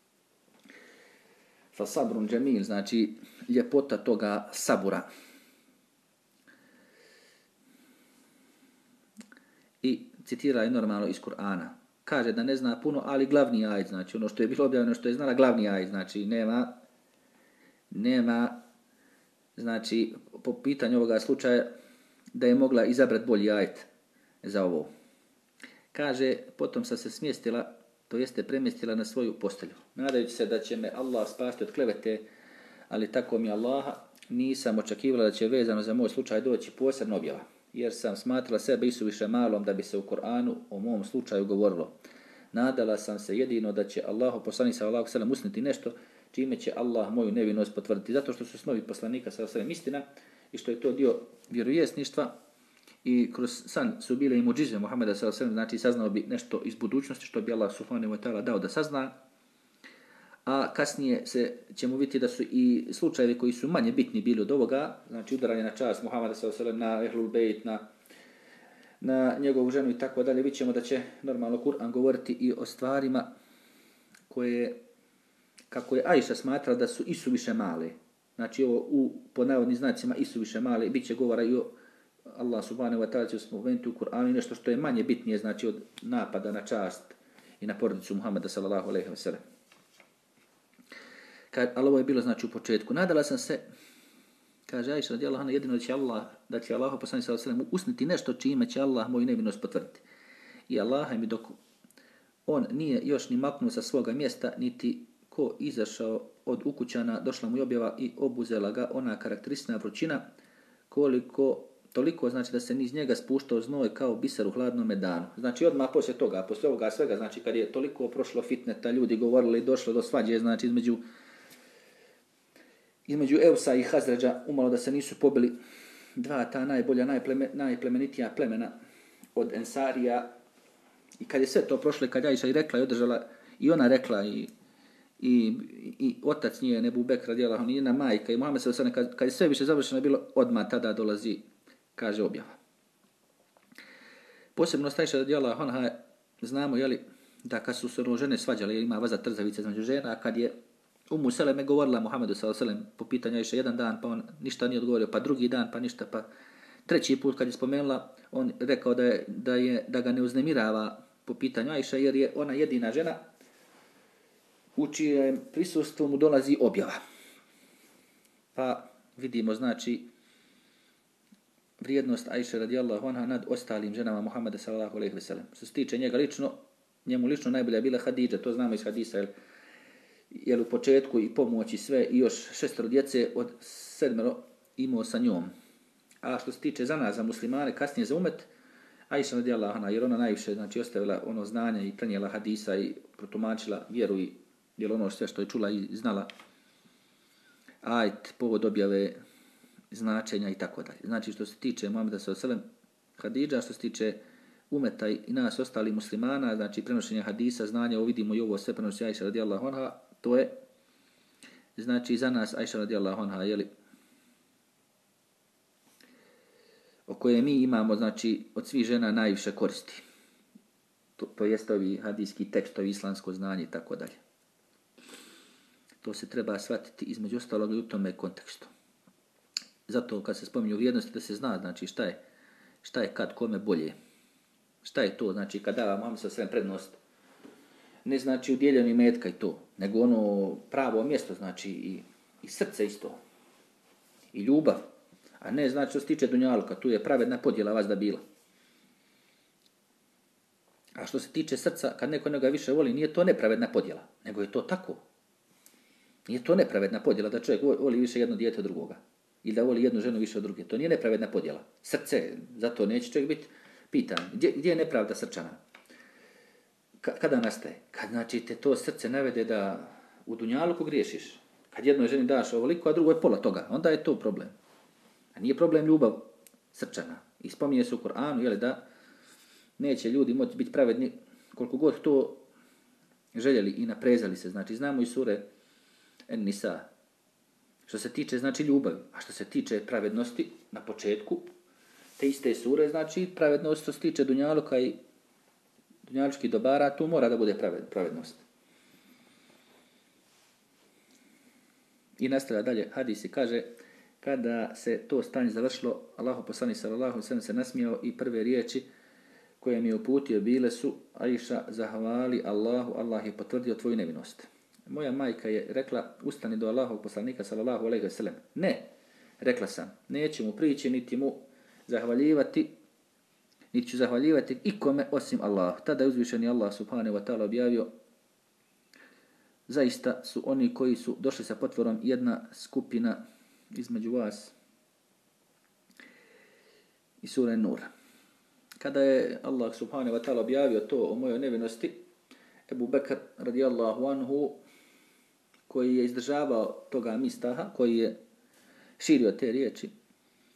Fa sabrun džemil, znači ljepota toga sabura. I citira je normalno iz Kur'ana. Kaže da ne zna puno, ali glavni ajet, znači ono što je bilo objavljeno, što je znala glavni ajet, znači nema, nema, znači po pitanju ovoga slučaja da je mogla izabrati bolji ajet za ovo. Kaže, potom sam se smjestila, to jeste premjestila na svoju postelju. Nadajući se da će me Allah spasti od klevete, ali tako mi Allaha, nisam očekivala da će vezano za moj slučaj doći posebna objava, jer sam smatrala sebe isuviše malom da bi se u Kur'anu o mom slučaju govorilo. Nadala sam se jedino da će Allahu poslanik sallallahu alejhi ve sellem usniti nešto čime će Allah moju nevinost potvrditi, zato što su snovi poslanika sallallahu alejhi ve sellem istina i što je to dio vjerovjesništva i kroz san su bile i muđize Muhameda sallallahu alejhi ve sellem, znači saznao bi nešto iz budućnosti što bi Allah subhanahu wa ta'ala dao da sazna. A kasnije se ćemo vidjeti da su i slučajevi koji su manje bitni bili od ovoga, znači udaranje na čast Muhameda sallallahu alejhi ve sellem, na Ehlul Bejt, na na njegovu ženu i tako dalje. Vidjet ćemo da će normalno Kur'an govoriti i o stvarima koje, kako je Ajša smatrala da su isuviše male. Znači ovo u, po navodnim znacima isuviše male, bit će govora i o Allah subhanahu wa ta'ala će spomenuti u Kur'anu i nešto što je manje bitnije, znači od napada na čast i na porodicu Muhameda sallallahu alejhi ve sellem. Ali ovo je bilo znači u početku. Nadala sam se, kaže Ajša radijallahu anha, jedino da će Allah, da će Allah poslanik sallallahu alejhi ve sellem usniti nešto čime će Allah moju nevinost potvrditi. I Allah mi dok on nije još ni maknuo sa svoga mjesta, niti ko izašao od ukućana, došla mu objava i obuzela ga ona karakteristična vrućina, koliko toliko znači da se niz njega spuštao znoj kao biser u hladnom danu. Znači odmah poslije toga, poslije ovoga svega, znači kad je toliko prošlo fitneta, ljudi govorili, došlo do svađe, znači između između Eusa i Hazređa, umalo da se nisu pobili dva ta najbolja, najpleme, najplemenitija plemena od Ensarija. I kad je sve to prošlo, kad Ajša i rekla i održala, i ona rekla i, i, i otac nije Ebu Bekr radijallahu anhu, njena majka i Muhammed sallallahu alejhi ve sellem, kad je sve više završeno bilo, odmah tada dolazi, kaže, objava. Posebno Ajša radijallahu anha, znamo jeli, da kad su se žene svađale, ima vaza trzavice između žena, kad je Umu Seleme govorila Muhammedu sallallahu alejhi ve sellem po pitanju Ajše jedan dan, pa on ništa nije odgovorio, pa drugi dan, pa ništa, pa treći put kad je spomenula, on rekao da je, da je da ga ne uznemirava po pitanju Ajše, jer je ona jedina žena u čijem prisustvu mu dolazi objava. Pa vidimo znači vrijednost Ajše radijallahu anha nad ostalim ženama Muhammeda sallallahu alejhi ve sellem. Što se tiče njega lično, njemu lično najbolja je bila Hadidža, to znamo iz hadisa, jer jer u početku i pomoći sve i još šestero djece od sedmero imao sa njom. A što se tiče za nas, za muslimane, kasnije za umet, Ajša radijallahu anha, jer ona najviše znači ostavila ono znanje i prenijela hadisa i protumačila vjeru i jer ono sve što je čula i znala ajet, povod objave, značenja i tako dalje. Znači što se tiče Muhameda sallallahu alejhi ve sellem, Hadidža, što se tiče umeta i nas ostali muslimana, znači prenošenje hadisa, znanja, ovo vidimo i ovo sve prenosi Ajša radijallahu anha, to je znači za nas Ajša radijallahu anha, jeli, o koje mi imamo znači od svih žena najviše koristi. To, to jest ovi hadijski tekstovi, islamsko znanje i tako dalje. To se treba shvatiti između ostalog i u tome kontekstu. Zato kad se spominju vrijednosti da se zna znači šta je, šta je kad kome bolje. Šta je to, znači kad dava Muhammed sallallahu alejhi ve sellem prednost, ne znači u dijeljenju imetka i to, nego ono pravo mjesto, znači i, i srce isto, i ljubav, a ne znači što se tiče dunjaluka, tu je pravedna podjela vas da bila. A što se tiče srca, kad neko njega više voli, nije to nepravedna podjela, nego je to tako. Nije to nepravedna podjela da čovjek voli više jedno dijete od drugoga, ili da voli jednu ženu više od druge, to nije nepravedna podjela. Srce, zato neće čovjek biti pitan, gdje, gdje je nepravda srčana? Kada nastaje? Kad znači te to srce navede da u dunjaluku griješiš. Kad jednoj ženi daš ovoliko, a drugoj pola toga, onda je to problem. A nije problem ljubav srčana. I spominje se u Koranu, jeli, da neće ljudi moći biti pravedni koliko god to željeli i naprezali se. Znači znamo i sure En-Nisa. Što se tiče znači ljubavi, a što se tiče pravednosti na početku te iste sure, znači pravednost što se tiče dunjaluka i dunjalučkih dobara, tu mora da bude pravednost. I nastavlja dalje hadis i kaže, kada se to stanje završilo, Allahu poslanik sallallahu alejhi ve sellem se nasmijao i prve riječi koje mi je uputio bile su: Ajša, zahvali Allahu, Allah je potvrdio tvoju nevinost. Moja majka je rekla: ustani do Allahovog poslanika sallallahu alejhi ve sellem. Ne, rekla sam, neću mu prići niti mu zahvaljivati, niti ću zahvaljivati ikome osim Allahu. Tada je uzvišeni Allah subhanahu wa ta'ala objavio: zaista su oni koji su došli sa potvorom jedna skupina između vas i sura Nur. Kada je Allah subhanahu wa ta'ala objavio to o mojoj nevinosti, Ebu Bekr radijallahu anhu, koji je izdržavao toga mistaha, koji je širio te riječi,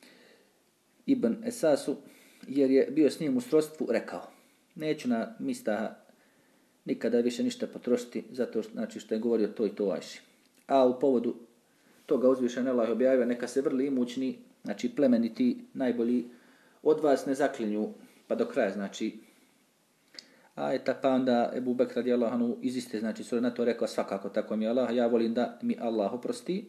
Ibn Esasu, jer je bio s njim u srodstvu, rekao: neću na Mistaha nikada više ništa potrošiti, zato što, znači, što je govorio to i to Ajši. A u povodu toga uzvišen Allah objavio: neka se vrli imućni, znači plemeniti, najbolji od vas ne zaklinju, pa do kraja, znači ajeta, pa onda Ebu Bekr radijallahu anhu iziste, znači sura na to rekao: svakako tako mi Allah, ja volim da mi Allah oprosti.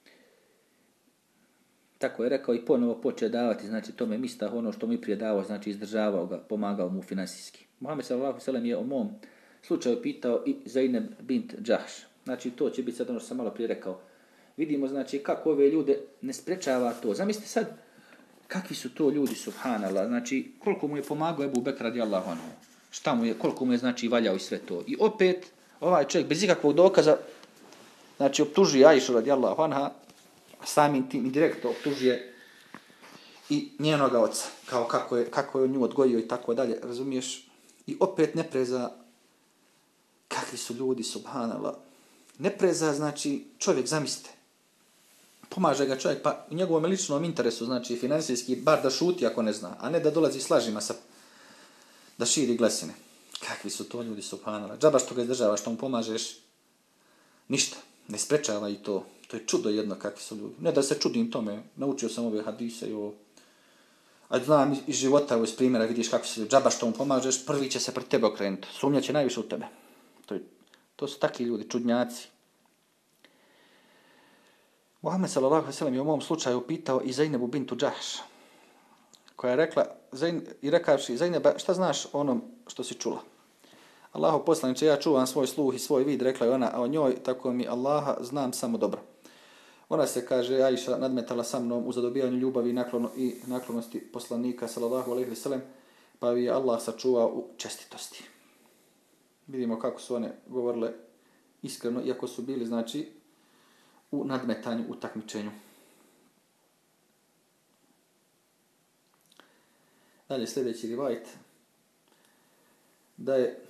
Tako je rekao i ponovo počeo davati, znači tome Mistah ono što mi prije davao, znači izdržavao ga, pomagao mu finansijski. Muhammed sallallahu alejhi ve sellem je o mom slučaju pitao i Zainab bint Džahš. Znači to će biti sad ono što sam malo prije rekao. Vidimo znači kako ove ljude ne sprečava to. Zamislite sad kakvi su to ljudi, subhanallah, znači koliko mu je pomagao Ebu Bekr radijallahu anhu. Šta mu je, koliko mu je znači valjao i sve to. I opet ovaj čovjek bez ikakvog dokaza znači optužuje Ajšu radijallahu anha, samim tim i direktno optužuje i njenoga oca, kao kako je, kako je on nju odgojio i tako dalje, razumiješ? I opet ne preza kakvi su ljudi, subhanallah. Ne preza, znači, čovjek, zamislite, pomaže ga čovjek, pa u njegovom ličnom interesu, znači, finansijski, bar da šuti ako ne zna, a ne da dolazi s lažima, sa, da širi glesine. Kakvi su to ljudi, subhanallah. Džaba što ga izdržavaš, što mu pomažeš, ništa, ne sprečava i to. To je čudo jedno kakvi su ljudi. Ne da se čudim tome, naučio sam ove hadise i ovo. A znam iz života, iz primjera, vidiš kakvi su ljudi. Džaba što mu pomažeš, prvi će se pred tebe okrenuti. Sumnja će najviše u tebe. To, je, to su takvi ljudi, čudnjaci. Muhammed sallallahu alejhi ve sellem je u mom slučaju pitao i Zainabu bintu Džahš, koja je rekla, Zain, i rekavši: Zainaba, šta znaš o onom što si čula? Allahu poslaniče, ja čuvam svoj sluh i svoj vid, rekla je ona, a o njoj, tako mi Allaha, znam samo dobro. Ona se, kaže, Ajša, nadmetala sa mnom u zadobijanju ljubavi i, naklono, i naklonosti poslanika, sallallahu alejhi ve sellem, pa je Allah sačuvao u čestitosti. Vidimo kako su one govorile iskreno, iako su bili, znači, u nadmetanju, u takmičenju. Dalje, sljedeći rivajt, da je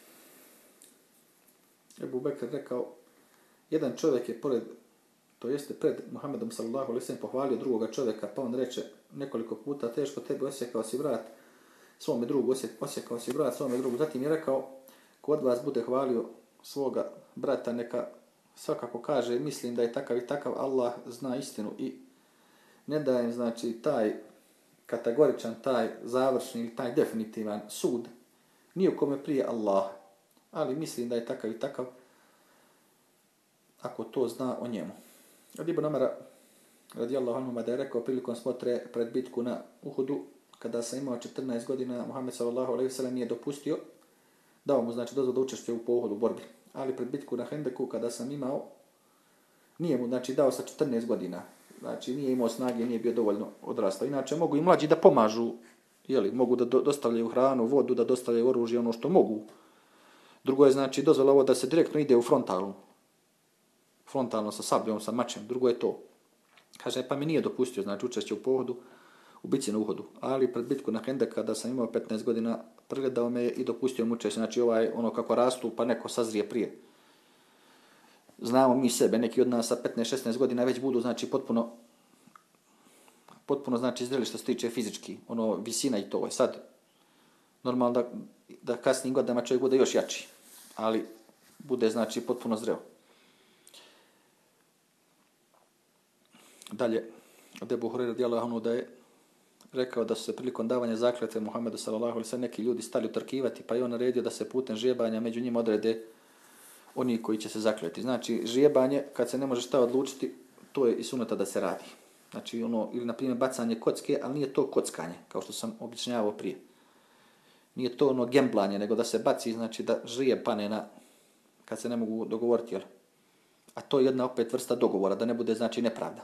Ebu Bekr rekao, jedan čovjek je pored, to jeste pred Muhammedom sallallahu alejhi ve sellem pohvalio drugoga čovjeka, pa on reče nekoliko puta: teško tebi, osjekao si vrat svome drugu, osjekao si vrat svome drugu. Zatim je rekao: ko od vas bude hvalio svoga brata, neka svakako kaže: mislim da je takav i takav, Allah zna istinu i ne dajem, znači, taj kategoričan, taj završni, taj definitivan sud ni u kome prije Allah, ali mislim da je takav i takav, ako to zna o njemu. Od Ibn Omara radijallahu anhu da je rekao prilikom smotre pred bitku na Uhudu, kada sam imao četrnaest godina, Muhammed sallallahu alejhi ve sellem nije dopustio, dao mu, znači, dozvolu da učestvuje u pohodu, borbi. Ali pred bitku na Hendeku, kada sam imao, nije mu, znači, dao sa četrnaest godina. Znači, nije imao snage, nije bio dovoljno odrastao. Inače, mogu i mlađi da pomažu, jeli, mogu da do, dostavljaju hranu, vodu, da dostavljaju oružje, ono što mogu. Drugo je, znači, dozvola ovo da se direktno ide u frontalnu. Frontalno sa sabljom, sa mačem. Drugo je to. Kaže, pa mi nije dopustio, znači, učešće u pohodu, u bici na Uhudu. Ali pred bitku na Hendeka, kada sam imao petnaest godina, pregledao me i dopustio mu učešće. Znači, ovaj, ono kako rastu, pa neko sazrije prije. Znamo mi sebe, neki od nas sa petnaest šesnaest godina već budu, znači, potpuno, potpuno, znači, zreli što se tiče fizički, ono, visina i to je. Sad, normalno da, da kasnijim godinama čovjek bude još jači, ali bude, znači, potpuno zreo. Dalje, od Ebu Hurajre radijallahu anhu da je rekao da su se prilikom davanja zakletve Muhammedu sallallahu alejhi ve sellem neki ljudi stali utrkivati, pa je on naredio da se putem žijebanja među njima odrede oni koji će se zakleti. Znači, žijebanje, kad se ne može šta odlučiti, to je i suneta da se radi. Znači, ono, ili na primjer bacanje kocke, ali nije to kockanje, kao što sam objašnjavao prije. Nije to ono gemblanje, nego da se baci, znači da žije pane na, kad se ne mogu dogovoriti, jel? A to je jedna opet vrsta dogovora, da ne bude, znači, nepravda.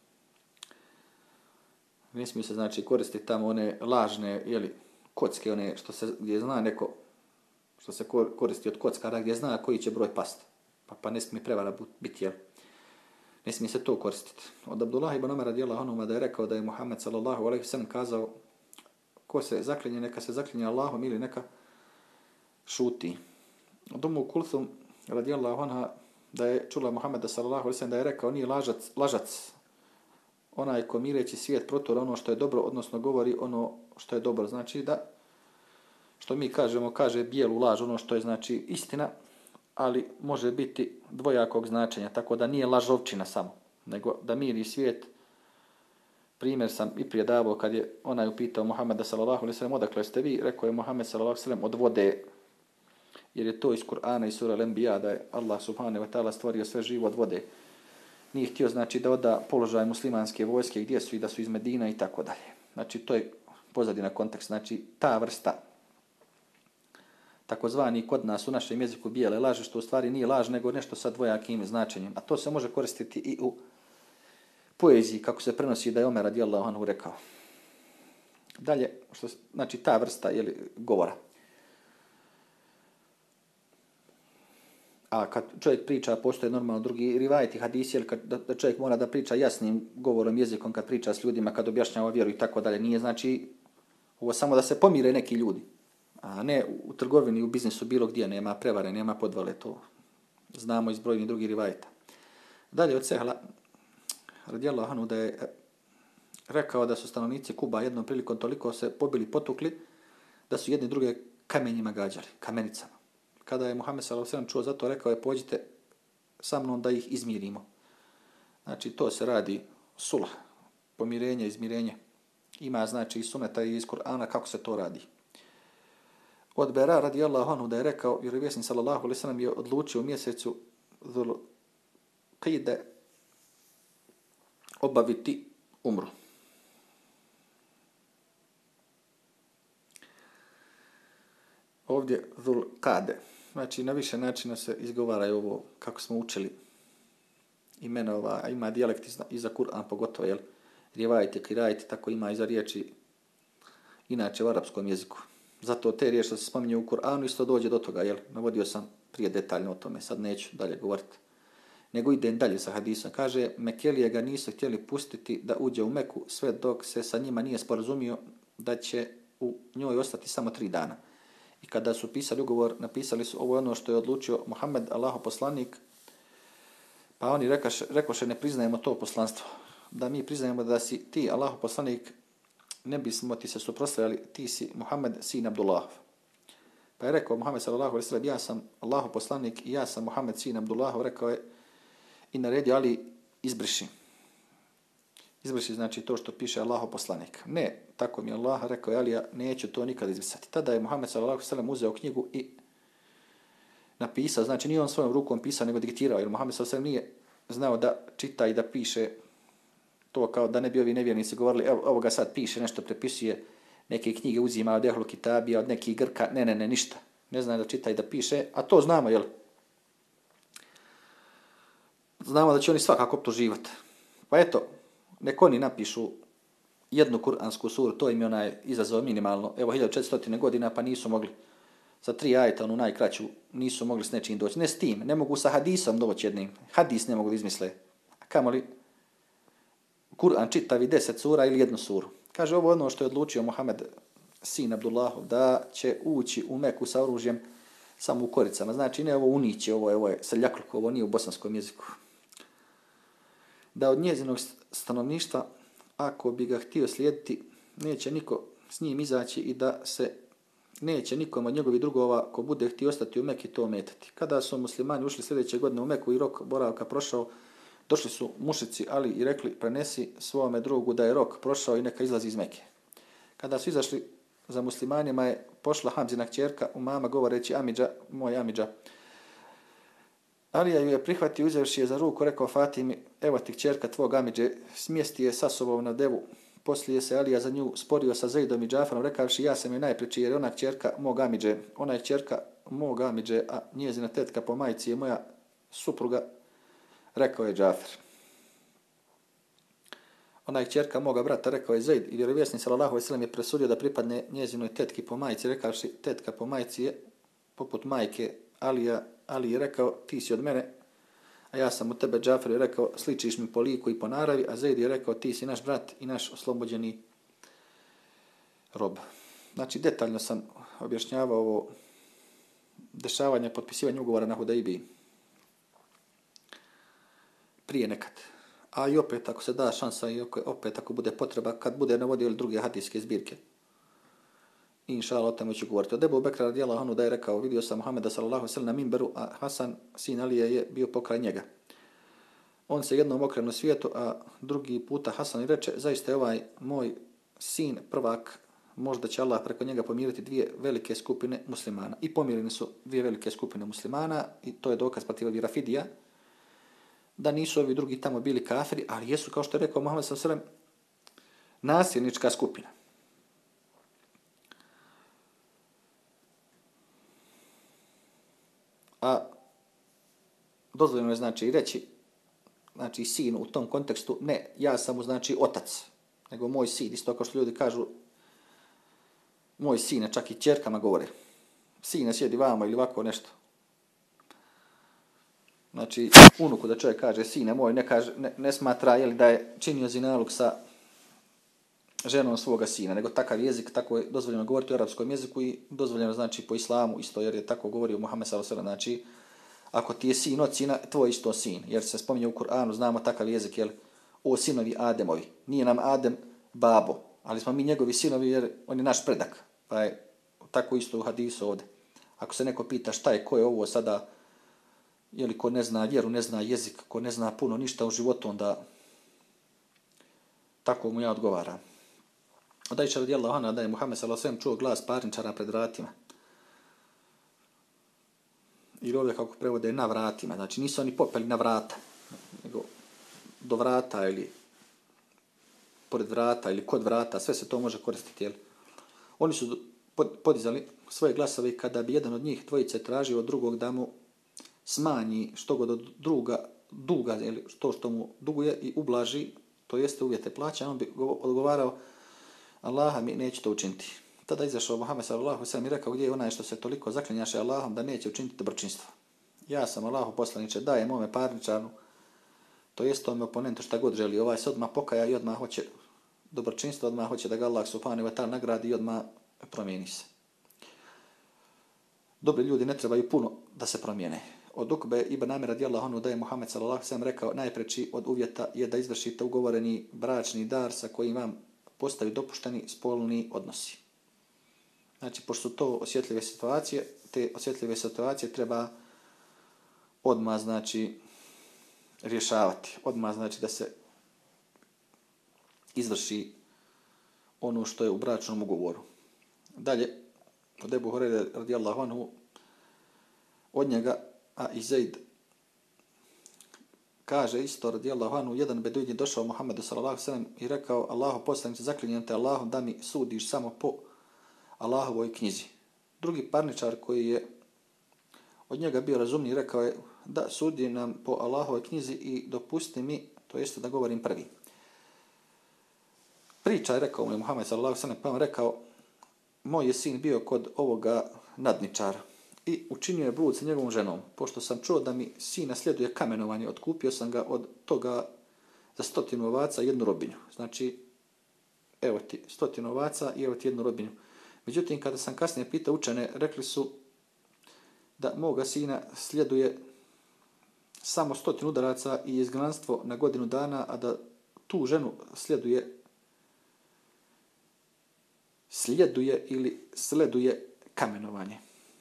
Ne smiju se, znači, koristiti tamo one lažne, jeli, kocke, one što se, gdje zna neko, što se koristi od kockara, gdje zna koji će broj pasti. Pa, pa ne smije prevara biti, jel? Ne smije se to koristiti. Od Abdullah ibn Omara radijallahu anhu da je rekao da je Muhammed sallallahu alejhi ve sellem kazao: ko se zaklinje, neka se zaklinje Allahom ili neka šuti. Od Ummu Kulthum radijallahu anha da je čula Muhammeda sallallahu alejhi ve sellem da je rekao: nije lažac, lažac onaj ko mireći svijet protura ono što je dobro, odnosno govori ono što je dobro. Znači da, što mi kažemo, kaže bijelu laž, ono što je znači istina, ali može biti dvojakog značenja, tako da nije lažovčina samo, nego da miri svijet. Primjer sam i prije davao kad je onaj upitao Muhammeda sallallahu alejhi ve sellem odakle ste vi, rekao je Muhammed sallallahu alejhi ve sellem od vode, jer je to iz Kur'ana i sura Al-Anbiya da je Allah subhanahu wa ta'ala stvorio sve živo od vode. Nije htio znači da oda položaj muslimanske vojske gdje su i da su iz Medina i tako dalje. Znači to je pozadina kontekst, znači ta vrsta takozvani kod nas u našem jeziku bijele laži, što u stvari nije laž nego nešto sa dvojakim značenjem, a to se može koristiti i u poeziji, kako se prenosi da je Omer radijallahu anhu rekao. Dalje, što, znači ta vrsta je li, govora. A kad čovjek priča, postoje normalno drugi rivajeti, hadisi, jer kad, da čovjek mora da priča jasnim govorom, jezikom, kad priča s ljudima, kad objašnjava vjeru i tako dalje. Nije znači ovo samo da se pomire neki ljudi, a ne u trgovini, u biznisu, bilo gdje, nema prevare, nema podvale, to znamo iz brojnih drugih rivajeta. Dalje od Sehla, radijallahu anhu, da je rekao da su stanovnici Kuba jednom prilikom toliko se pobili, potukli, da su jedni druge kamenjima gađali, kamenicama. Kada je Muhammed sallallahu alejhi ve sellem čuo za to, rekao je pođite sa mnom da ih izmirimo. Znači to se radi sulh, pomirenje, izmirenje. Ima znači i suneta i iz Kur'ana kako se to radi. Od Bera radijallahu anhu da je rekao, vjerovjesnik sallallahu alejhi ve sellem je odlučio u mjesecu Dhul Qide obaviti umru. Ovdje Dhul Qade. Znači, na više načina se izgovaraju ovo, kako smo učili imena ova, a ima dijalekt i za Kur'an pogotovo, jel? Rivajte, kirajte, tako ima i za riječi inače u arapskom jeziku. Zato te riječi što se spominje u Kur'anu isto dođe do toga, jel? Navodio sam prije detaljno o tome, sad neću dalje govoriti. Nego idem dalje sa hadisom. Kaže, Mekelije ga nisu htjeli pustiti da uđe u Meku sve dok se sa njima nije sporazumio da će u njoj ostati samo tri dana. I kada su pisali ugovor, napisali su ovo ono što je odlučio Muhammed, Allahov poslanik, pa oni rekaš, rekoše ne priznajemo to poslanstvo. Da mi priznajemo da si ti, Allahov poslanik, ne bismo ti se suprotstavljali, ti si Muhammed, sin Abdullahov. Pa je rekao Muhammed sallallahu alejhi ve sellem, ja sam Allahov poslanik i ja sam Muhammed, sin Abdullahov, rekao je i naredio Ali izbriši. Izbriši znači to što piše Allahov poslanik. Ne, tako mi je Allah, rekao je Ali, ja neću to nikada izbrisati. Tada je Muhammed sallallahu alejhi ve sellem uzeo knjigu i napisao, znači nije on svojom rukom pisao, nego diktirao, jer Muhammed sallallahu alejhi ve sellem nije znao da čita i da piše to kao da ne bi ovi nevjernici govorili, evo, evo ga sad piše, nešto prepisuje, neke knjige uzima od Ehlu Kitabija, od nekih Grka, ne, ne, ne, ništa. Ne zna da čita i da piše, a to znamo, jel? Znamo da će oni svakako optuživati. Pa eto, nek oni napišu jednu kuransku suru, to im je onaj izazov minimalno, evo hiljadu četiristo godina, pa nisu mogli sa tri ajeta, onu najkraću, nisu mogli s nečim doći. Ne s tim, ne mogu sa hadisom doći jednim. Hadis ne mogu da izmisle. A kamoli Kur'an čitavi deset sura ili jednu suru. Kaže, ovo ono što je odlučio Muhammed, sin Abdullahov, da će ući u Meku sa oružjem samo u koricama. Znači, ne ovo uniće, ovo je, ovo je seljakluk, ovo nije u bosanskom jeziku. Da od njezinog stanovništva, ako bi ga htio slijediti, neće niko s njim izaći i da se neće nikom od njegovih drugova ko bude htio ostati u Meki to ometati. Kada su muslimani ušli sljedeće godine u Meku i rok boravka prošao, došli su mušici Ali i rekli, prenesi svome drugu da je rok prošao i neka izlazi iz Meke. Kada su izašli za muslimanima je pošla Hamzina kćerka u mama govoreći, Amidža, moj Amidža. Alija ju je prihvatio, uzevši je za ruku, rekao Fatimi, evo ti kćerka tvog Amidže, smjesti je sa sobom na devu. Poslije se Alija za nju sporio sa Zaidom i Džafarom, rekavši, ja sam joj najpreči jer je ona kćerka mog Amidže, ona je kćerka mog Amidže, a njezina tetka po majci je moja supruga, rekao je Džafer. Ona je kćerka moga brata, rekao je Zaid, i vjerovjesnik sallallahu alejhi ve sellem je presudio da pripadne njezinoj tetki po majci, rekavši, tetka po majci je poput majke Alija. Ali je rekao, ti si od mene, a ja sam od tebe, Džafer, je rekao, sličiš mi po liku i po naravi, a Zaid je rekao, ti si naš brat i naš oslobođeni rob. Znači, detaljno sam objašnjavao ovo dešavanje, potpisivanje ugovora na Hudejbiji. Prije nekad. a i opet ako se da šansa i opet ako bude potreba, kad bude navodio ili druge hadijske zbirke. Inša Allah, o tome ću govoriti. Od Ebu Bekra radijallahu anhu da je rekao, vidio sam Muhameda sallallahu alejhi ve sellem na minberu, a Hasan, sin Alije, je bio pokraj njega. On se jednom okrenuo svijetu, a drugi puta Hasan i reče, zaista je ovaj moj sin prvak, možda će Allah preko njega pomiriti dvije velike skupine muslimana. I pomireni su dvije velike skupine muslimana, i to je dokaz protiv ovih Rafidija, da nisu ovi drugi tamo bili kafiri, ali jesu, kao što je rekao Muhammed sallallahu alejhi ve sellem, nasilnička skupina. A dozvoljeno je znači reći, znači sin u tom kontekstu, ne, ja sam mu znači otac, nego moj sin, isto kao što ljudi kažu, moj sine, čak i ćerkama govore, sine sjedi vamo ili ovako nešto. Znači, unuku da čovjek kaže sine moj, ne, kaže, ne, ne smatra jeli, da je činio zinaluk sa ženom svoga sina, nego takav jezik, tako je dozvoljeno govoriti u arapskom jeziku i dozvoljeno znači po islamu isto, jer je tako govorio Muhammed sallallahu alejhi ve sellem, znači ako ti je sin od sina, tvoj isto sin, jer se spominje u Kur'anu, znamo takav jezik, jel, o sinovi Ademovi, nije nam Adem babo, ali smo mi njegovi sinovi jer on je naš predak, pa je tako isto u hadisu ovdje. Ako se neko pita šta je, ko je ovo sada, jeli ko ne zna vjeru, ne zna jezik, ko ne zna puno ništa u životu, onda tako mu ja odgovaram. Od Ajše radijallahu anha da je Muhammed sallallahu alejhi ve sellem čuo glas parničara pred vratima. Ili ovdje kako prevode na vratima, znači nisu oni popeli na vrata, nego do vrata ili pored vrata ili kod vrata, sve se to može koristiti. Jel? Oni su podizali svoje glasove kada bi jedan od njih dvojice tražio od drugog da mu smanji što god od druga duga, ili to što mu duguje i ublaži, to jeste uvjete plaća, on bi odgovarao, Allaha mi neće to učiniti. Tada izašao Muhammed sallallahu alejhi ve sellem i rekao, gdje je onaj što se toliko zaklinjaše Allahom da neće učiniti dobročinstvo. Ja sam Allahu poslaniče, daje mome parničaru, to jest tome oponentu šta god želi. Ovaj se odmah pokaja i odmah hoće dobročinstvo, odmah hoće da ga Allah subhanahu wa ta'ala nagradi i odmah promijeni se. Dobri ljudi ne trebaju puno da se promijene. Od Ukbe ibn Amir radijallahu anhu da je Muhammed sallallahu alejhi ve sellem rekao, najpreči od uvjeta je da izvršite ugovoreni bračni dar sa kojim vam postaju dopušteni spolni odnosi. Znači, pošto su to osjetljive situacije, te osjetljive situacije treba odmah, znači, rješavati. Odmah, znači, da se izvrši ono što je u bračnom ugovoru. Dalje, od Ebu Hurajre radijallahu anhu, od njega, a i Zaid kaže isto radijallahu anhu, jedan beduin je došao Muhammedu sallallahu alejhi ve sellem i rekao, Allahu poslanice, zaklinjem te Allahom da mi sudiš samo po Allahovoj knjizi. Drugi parničar koji je od njega bio razumniji rekao je, da sudi nam po Allahovoj knjizi i dopusti mi, to jeste da govorim prvi. Priča je rekao mu je Muhammed sallallahu alejhi ve sellem, pa on rekao, moj je sin bio kod ovoga nadničara i učinio je blud sa njegovom ženom. Pošto sam čuo da mi sin nasljeduje kamenovanje, otkupio sam ga od toga za stotinu ovaca i jednu robinju. Znači, evo ti stotinu ovaca i evo ti jednu robinju. Međutim, kada sam kasnije pitao učene, rekli su da moga sina sljeduje samo stotinu udaraca i izgnanstvo na godinu dana, a da tu ženu sljeduje sljeduje ili sleduje kamenovanje.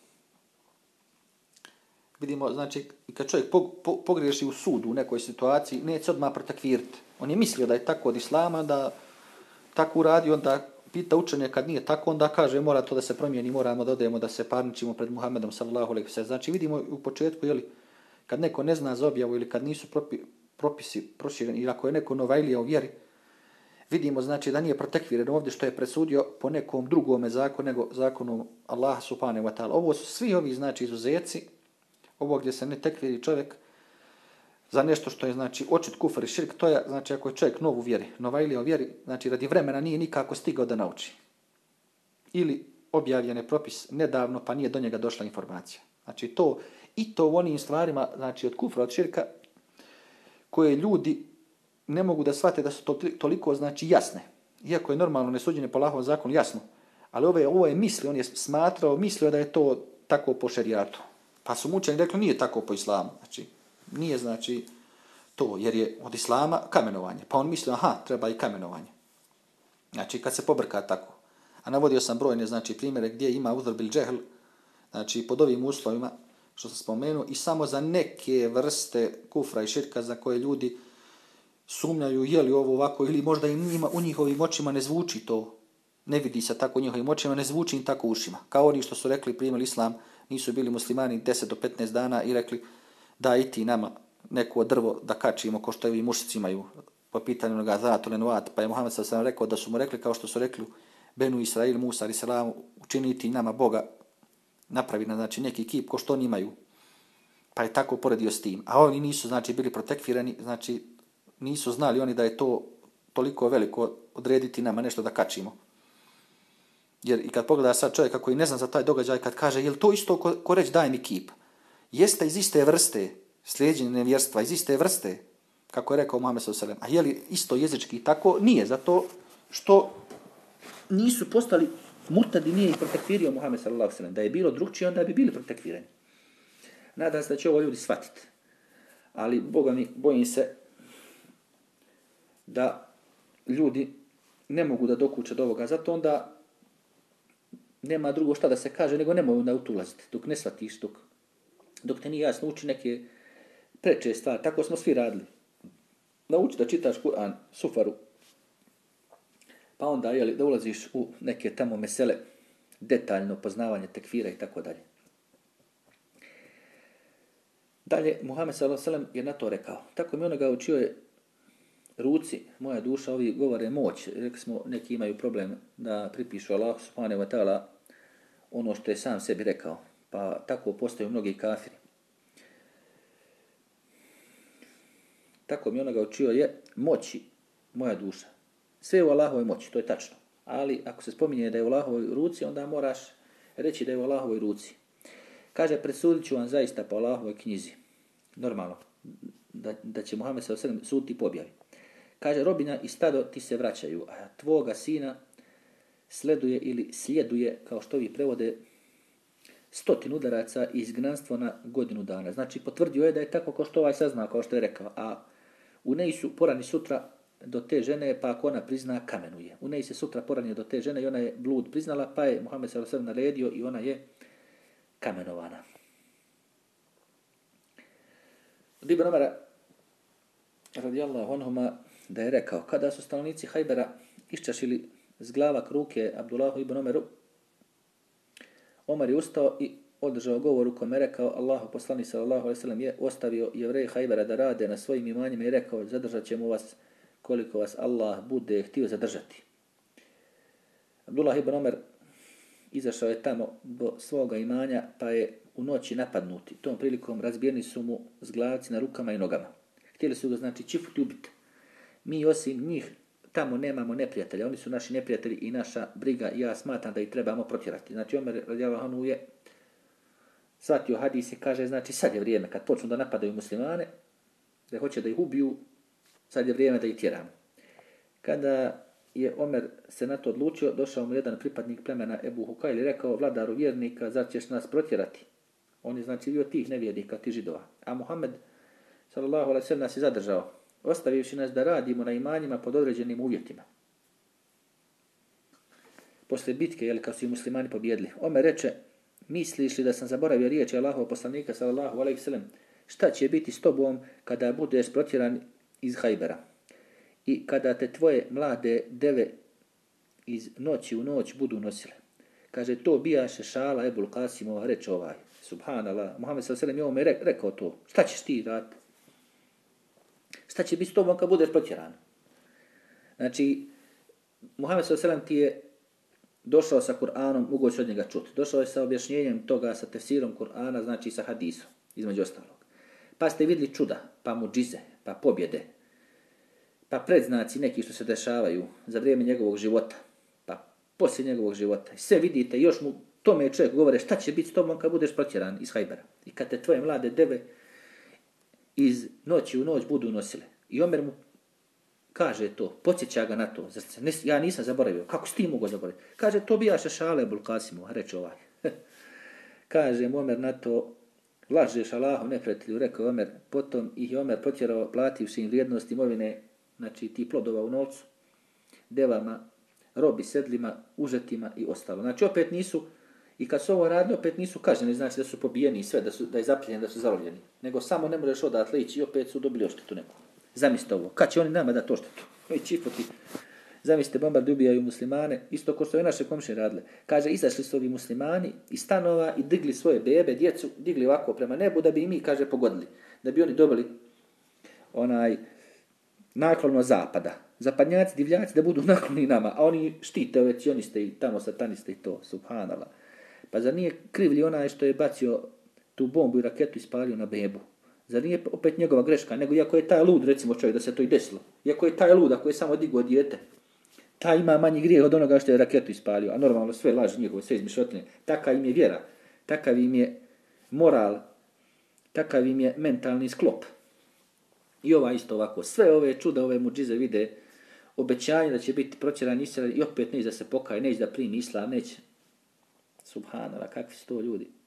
Vidimo, znači, kad čovjek pogriješi u sudu u nekoj situaciji, neće odmah protekvirati. On je mislio da je tako od islama, da tako uradi, onda pita učenje kad nije tako, onda kaže mora to da se promijeni, moramo da odemo da se parničimo pred Muhammedom sallallahu alejhi ve sellem. Znači, vidimo u početku, jeli, kad neko ne zna za objavu ili kad nisu propi, propisi prošireni, ili ako je neko novajlija u vjeri, vidimo, znači, da nije protekviren ovdje što je presudio po nekom drugome zakonu, nego zakonom Allaha subhanahu wa ta'ala. Ovo su svi ovi, znači, izuzeci, ovo gdje se ne tekviri čovjek za nešto što je, znači, očit kufr i širk, to je, znači, ako je čovjek nov u vjeri, novajlija u vjeri, znači, radi vremena nije nikako stigao da nauči. Ili objavljen je propis nedavno, pa nije do njega došla informacija. Znači, to, i to u onim stvarima, znači, od kufra, od širka, koje ljudi ne mogu da shvate da su to toliko, znači, jasne. Iako je normalno nesuđenje po Allahovom zakonu jasno, ali ovo je, ovo je misli, on je smatrao, mislio da je to tako po šerijatu. Pa su mu učeni rekli, nije tako po islamu. Znači, nije, znači, to, jer je od islama kamenovanje. Pa on misli, aha, treba i kamenovanje. Znači, kad se pobrka tako. A navodio sam brojne, znači, primjere gdje ima uzr bil džehl, znači, pod ovim uslovima, što sam spomenuo, i samo za neke vrste kufra i širka za koje ljudi sumnjaju je li ovo ovako, ili možda im njima, u njihovim očima ne zvuči to, ne vidi se tako u njihovim očima, ne zvuči im tako u ušima. Kao oni što su rekli, primili islam, nisu bili muslimani deset do petnaest dana i rekli, da i ti nama neko drvo da kačimo, ko što i mušici imaju po pitanju onoga Zatu Lenuat, pa je Muhammed sallallahu alejhi ve sellem rekao da su mu rekli, kao što su rekli Benu Israil, Musa alejhi selam, učiniti nama Boga, napravi na, znači, neki kip ko što oni imaju. Pa je tako poredio s tim. A oni nisu, znači, bili protekfirani, znači, nisu znali oni da je to toliko veliko odrediti nama nešto da kačimo. Jer i kad pogleda sad čovjek koji ne zna za taj događaj, kad kaže, je li to isto ko, ko reći daj mi kip? Jeste iz iste vrste, slijedjenje nevjerstva, iz iste vrste, kako je rekao Muhammed sallallahu alejhi ve sellem. A je li isto jezički tako? Nije, zato što nisu postali murtadi, nije ih protekfirio Muhammed sallallahu alejhi ve sellem. Da je bilo drugčije, onda bi bili protekfirani. Nadam se da će ovo ljudi shvatiti. Ali, Boga mi, bojim se da ljudi ne mogu da dokuče do ovoga. Zato onda nema drugo šta da se kaže, nego nemoj onda u to ulaziti. Dok ne shvatiš, dok, dok te nije jasno uči neke preče stvari. Tako smo svi radili. Nauči da čitaš Kur'an, sufaru, pa onda jeli, da ulaziš u neke tamo mesele, detaljno poznavanje tekfira i tako dalje. Dalje, Muhammed sallallahu alejhi ve sellem je na to rekao. Tako mi onoga učio je ruci, moja duša, ovi govore moć. Rekli smo, neki imaju problem da pripišu Allahu subhanahu wa ta'ala ono što je sam sebi rekao. Pa tako postaju mnogi kafiri. Tako mi onoga učio je moći moja duša. Sve je u Allahovoj moći, to je tačno. Ali ako se spominje da je u Allahovoj ruci, onda moraš reći da je u Allahovoj ruci. Kaže, presudit ću vam zaista po Allahovoj knjizi. Normalno. Da, da će Muhammed sallallahu alejhi ve sellem suditi po objavi. Kaže, robina i stado ti se vraćaju, a tvoga sina sleduje ili sljeduje, kao što vi prevode, stotin udaraca i izgnanstvo na godinu dana. Znači, potvrdio je da je tako kao što ovaj saznao, kao što je rekao. A u neji su porani sutra do te žene, pa ako ona prizna, kamenuje. U neji se sutra porani do te žene i ona je blud priznala, pa je Muhammed sallallahu alejhi ve sellem naredio i ona je kamenovana. Od Ibn Omara, radijallahu anhuma, da je rekao, kada su stanovnici Hajbera iščašili z glava ruke Abdullahu ibn Omeru, Omar je ustao i održao govor u kome je rekao, Allahu poslanik sallallahu alejhi ve sellem je ostavio Jevreje Hajbera da rade na svojim imanjima i rekao, zadržat ćemo vas koliko vas Allah bude htio zadržati. Abdullah ibn Omer izašao je tamo do svoga imanja, pa je u noći napadnuti. Tom prilikom razbijeni su mu zglavci na rukama i nogama. Htjeli su ga, znači, čifuti ubiti. Mi osim njih tamo nemamo neprijatelja. Oni su naši neprijatelji i naša briga. Ja smatram da ih trebamo protjerati. Znači, Omer radijallahu anhu je shvatio hadis i kaže, znači, sad je vrijeme kad počnu da napadaju muslimane, da hoće da ih ubiju, sad je vrijeme da ih tjeramo. Kada je Omer se na to odlučio, došao mu jedan pripadnik plemena Ebu Hukajl i rekao, vladaru vjernika, zar ćeš nas protjerati? On je, znači, bio tih nevjernika, ti židova. A Muhammed sallallahu alejhi ve sellem nas je zadržao, ostavivši nas da radimo na imanjima pod određenim uvjetima. Posle bitke, jel, kad su i muslimani pobjedili, Omer reče, misliš li da sam zaboravio riječi Allahova poslanika sallallahu alejhi ve sellem, šta će biti s tobom kada budeš protjeran iz Hajbera i kada te tvoje mlade deve iz noći u noć budu nosile? Kaže, to bijaše šala Ebul Kasimova, reče ovaj, subhanallah, Muhammed sallallahu alejhi ve sellem je rekao to, šta ćeš ti raditi? Šta će biti s tobom kad budeš protjeran? Znači, Muhammed sallallahu alejhi ve sellem ti je došao sa Kur'anom, mogu se od njega čuti. Došao je sa objašnjenjem toga, sa tefsirom Kur'ana, znači sa hadisom, između ostalog. Pa ste vidjeli čuda, pa muđize, pa pobjede, pa predznaci neki što se dešavaju za vrijeme njegovog života, pa poslije njegovog života. I sve vidite, još mu tome čovjek govore šta će biti s tobom kad budeš protjeran iz Hajbera. I kad te tvoje mlade deve iz noći u noć budu nosile. I Omer mu kaže to, podsjeća ga na to. Ja nisam zaboravio. Kako si ti mogo zaboraviti? Kaže, to bijaše šale Ebul Kasimu, reče ovaj. Kaže mu Omer na to, lažeš Allahov neprijatelju, rekao Omer, potom ih je Omer potjerao plativši im vrijednost imovine, znači ti plodova u novcu, devama, robi, sedlima, užetima i ostalo. Znači opet nisu, i kad su ovo radili, opet nisu kažnjeni, znači da su pobijeni i sve, da, su, da je zapljenjeni, da su zarovljeni. Nego samo ne možeš odatle ići i opet su dobili oštetu neku. Zamislite ovo, kad će oni nama dati oštetu? Oj, čifoti. Zamislite, bombardi ubijaju muslimane, isto ko što je naše komšije radile. Kaže, izašli su ovi muslimani iz stanova i digli svoje bebe, djecu, digli ovako prema nebu da bi i mi, kaže, pogodili. Da bi oni dobili onaj naklono zapada. Zapadnjaci, divljaci da budu nakloni nama, a oni štite ove cioniste i tamo sataniste i to, subhanallah. Pa zar nije krivlji onaj što je bacio tu bombu i raketu ispalio na bebu? Zar nije opet njegova greška, nego iako je taj lud, recimo čovjek, da se to i desilo, iako je taj lud, ako je samo digao dijete, taj ima manji grijeh od onoga što je raketu ispalio, a normalno sve laži njegove, sve izmišljotine. Takav im je vjera, takav im je moral, takav im je mentalni sklop. I ova isto ovako, sve ove čuda, ove muđize vide, obećanje da će biti protjeran Israel i opet neće da se pokaje, neće da primi islam, neće. Subhanallah, kakvi su to ljudi.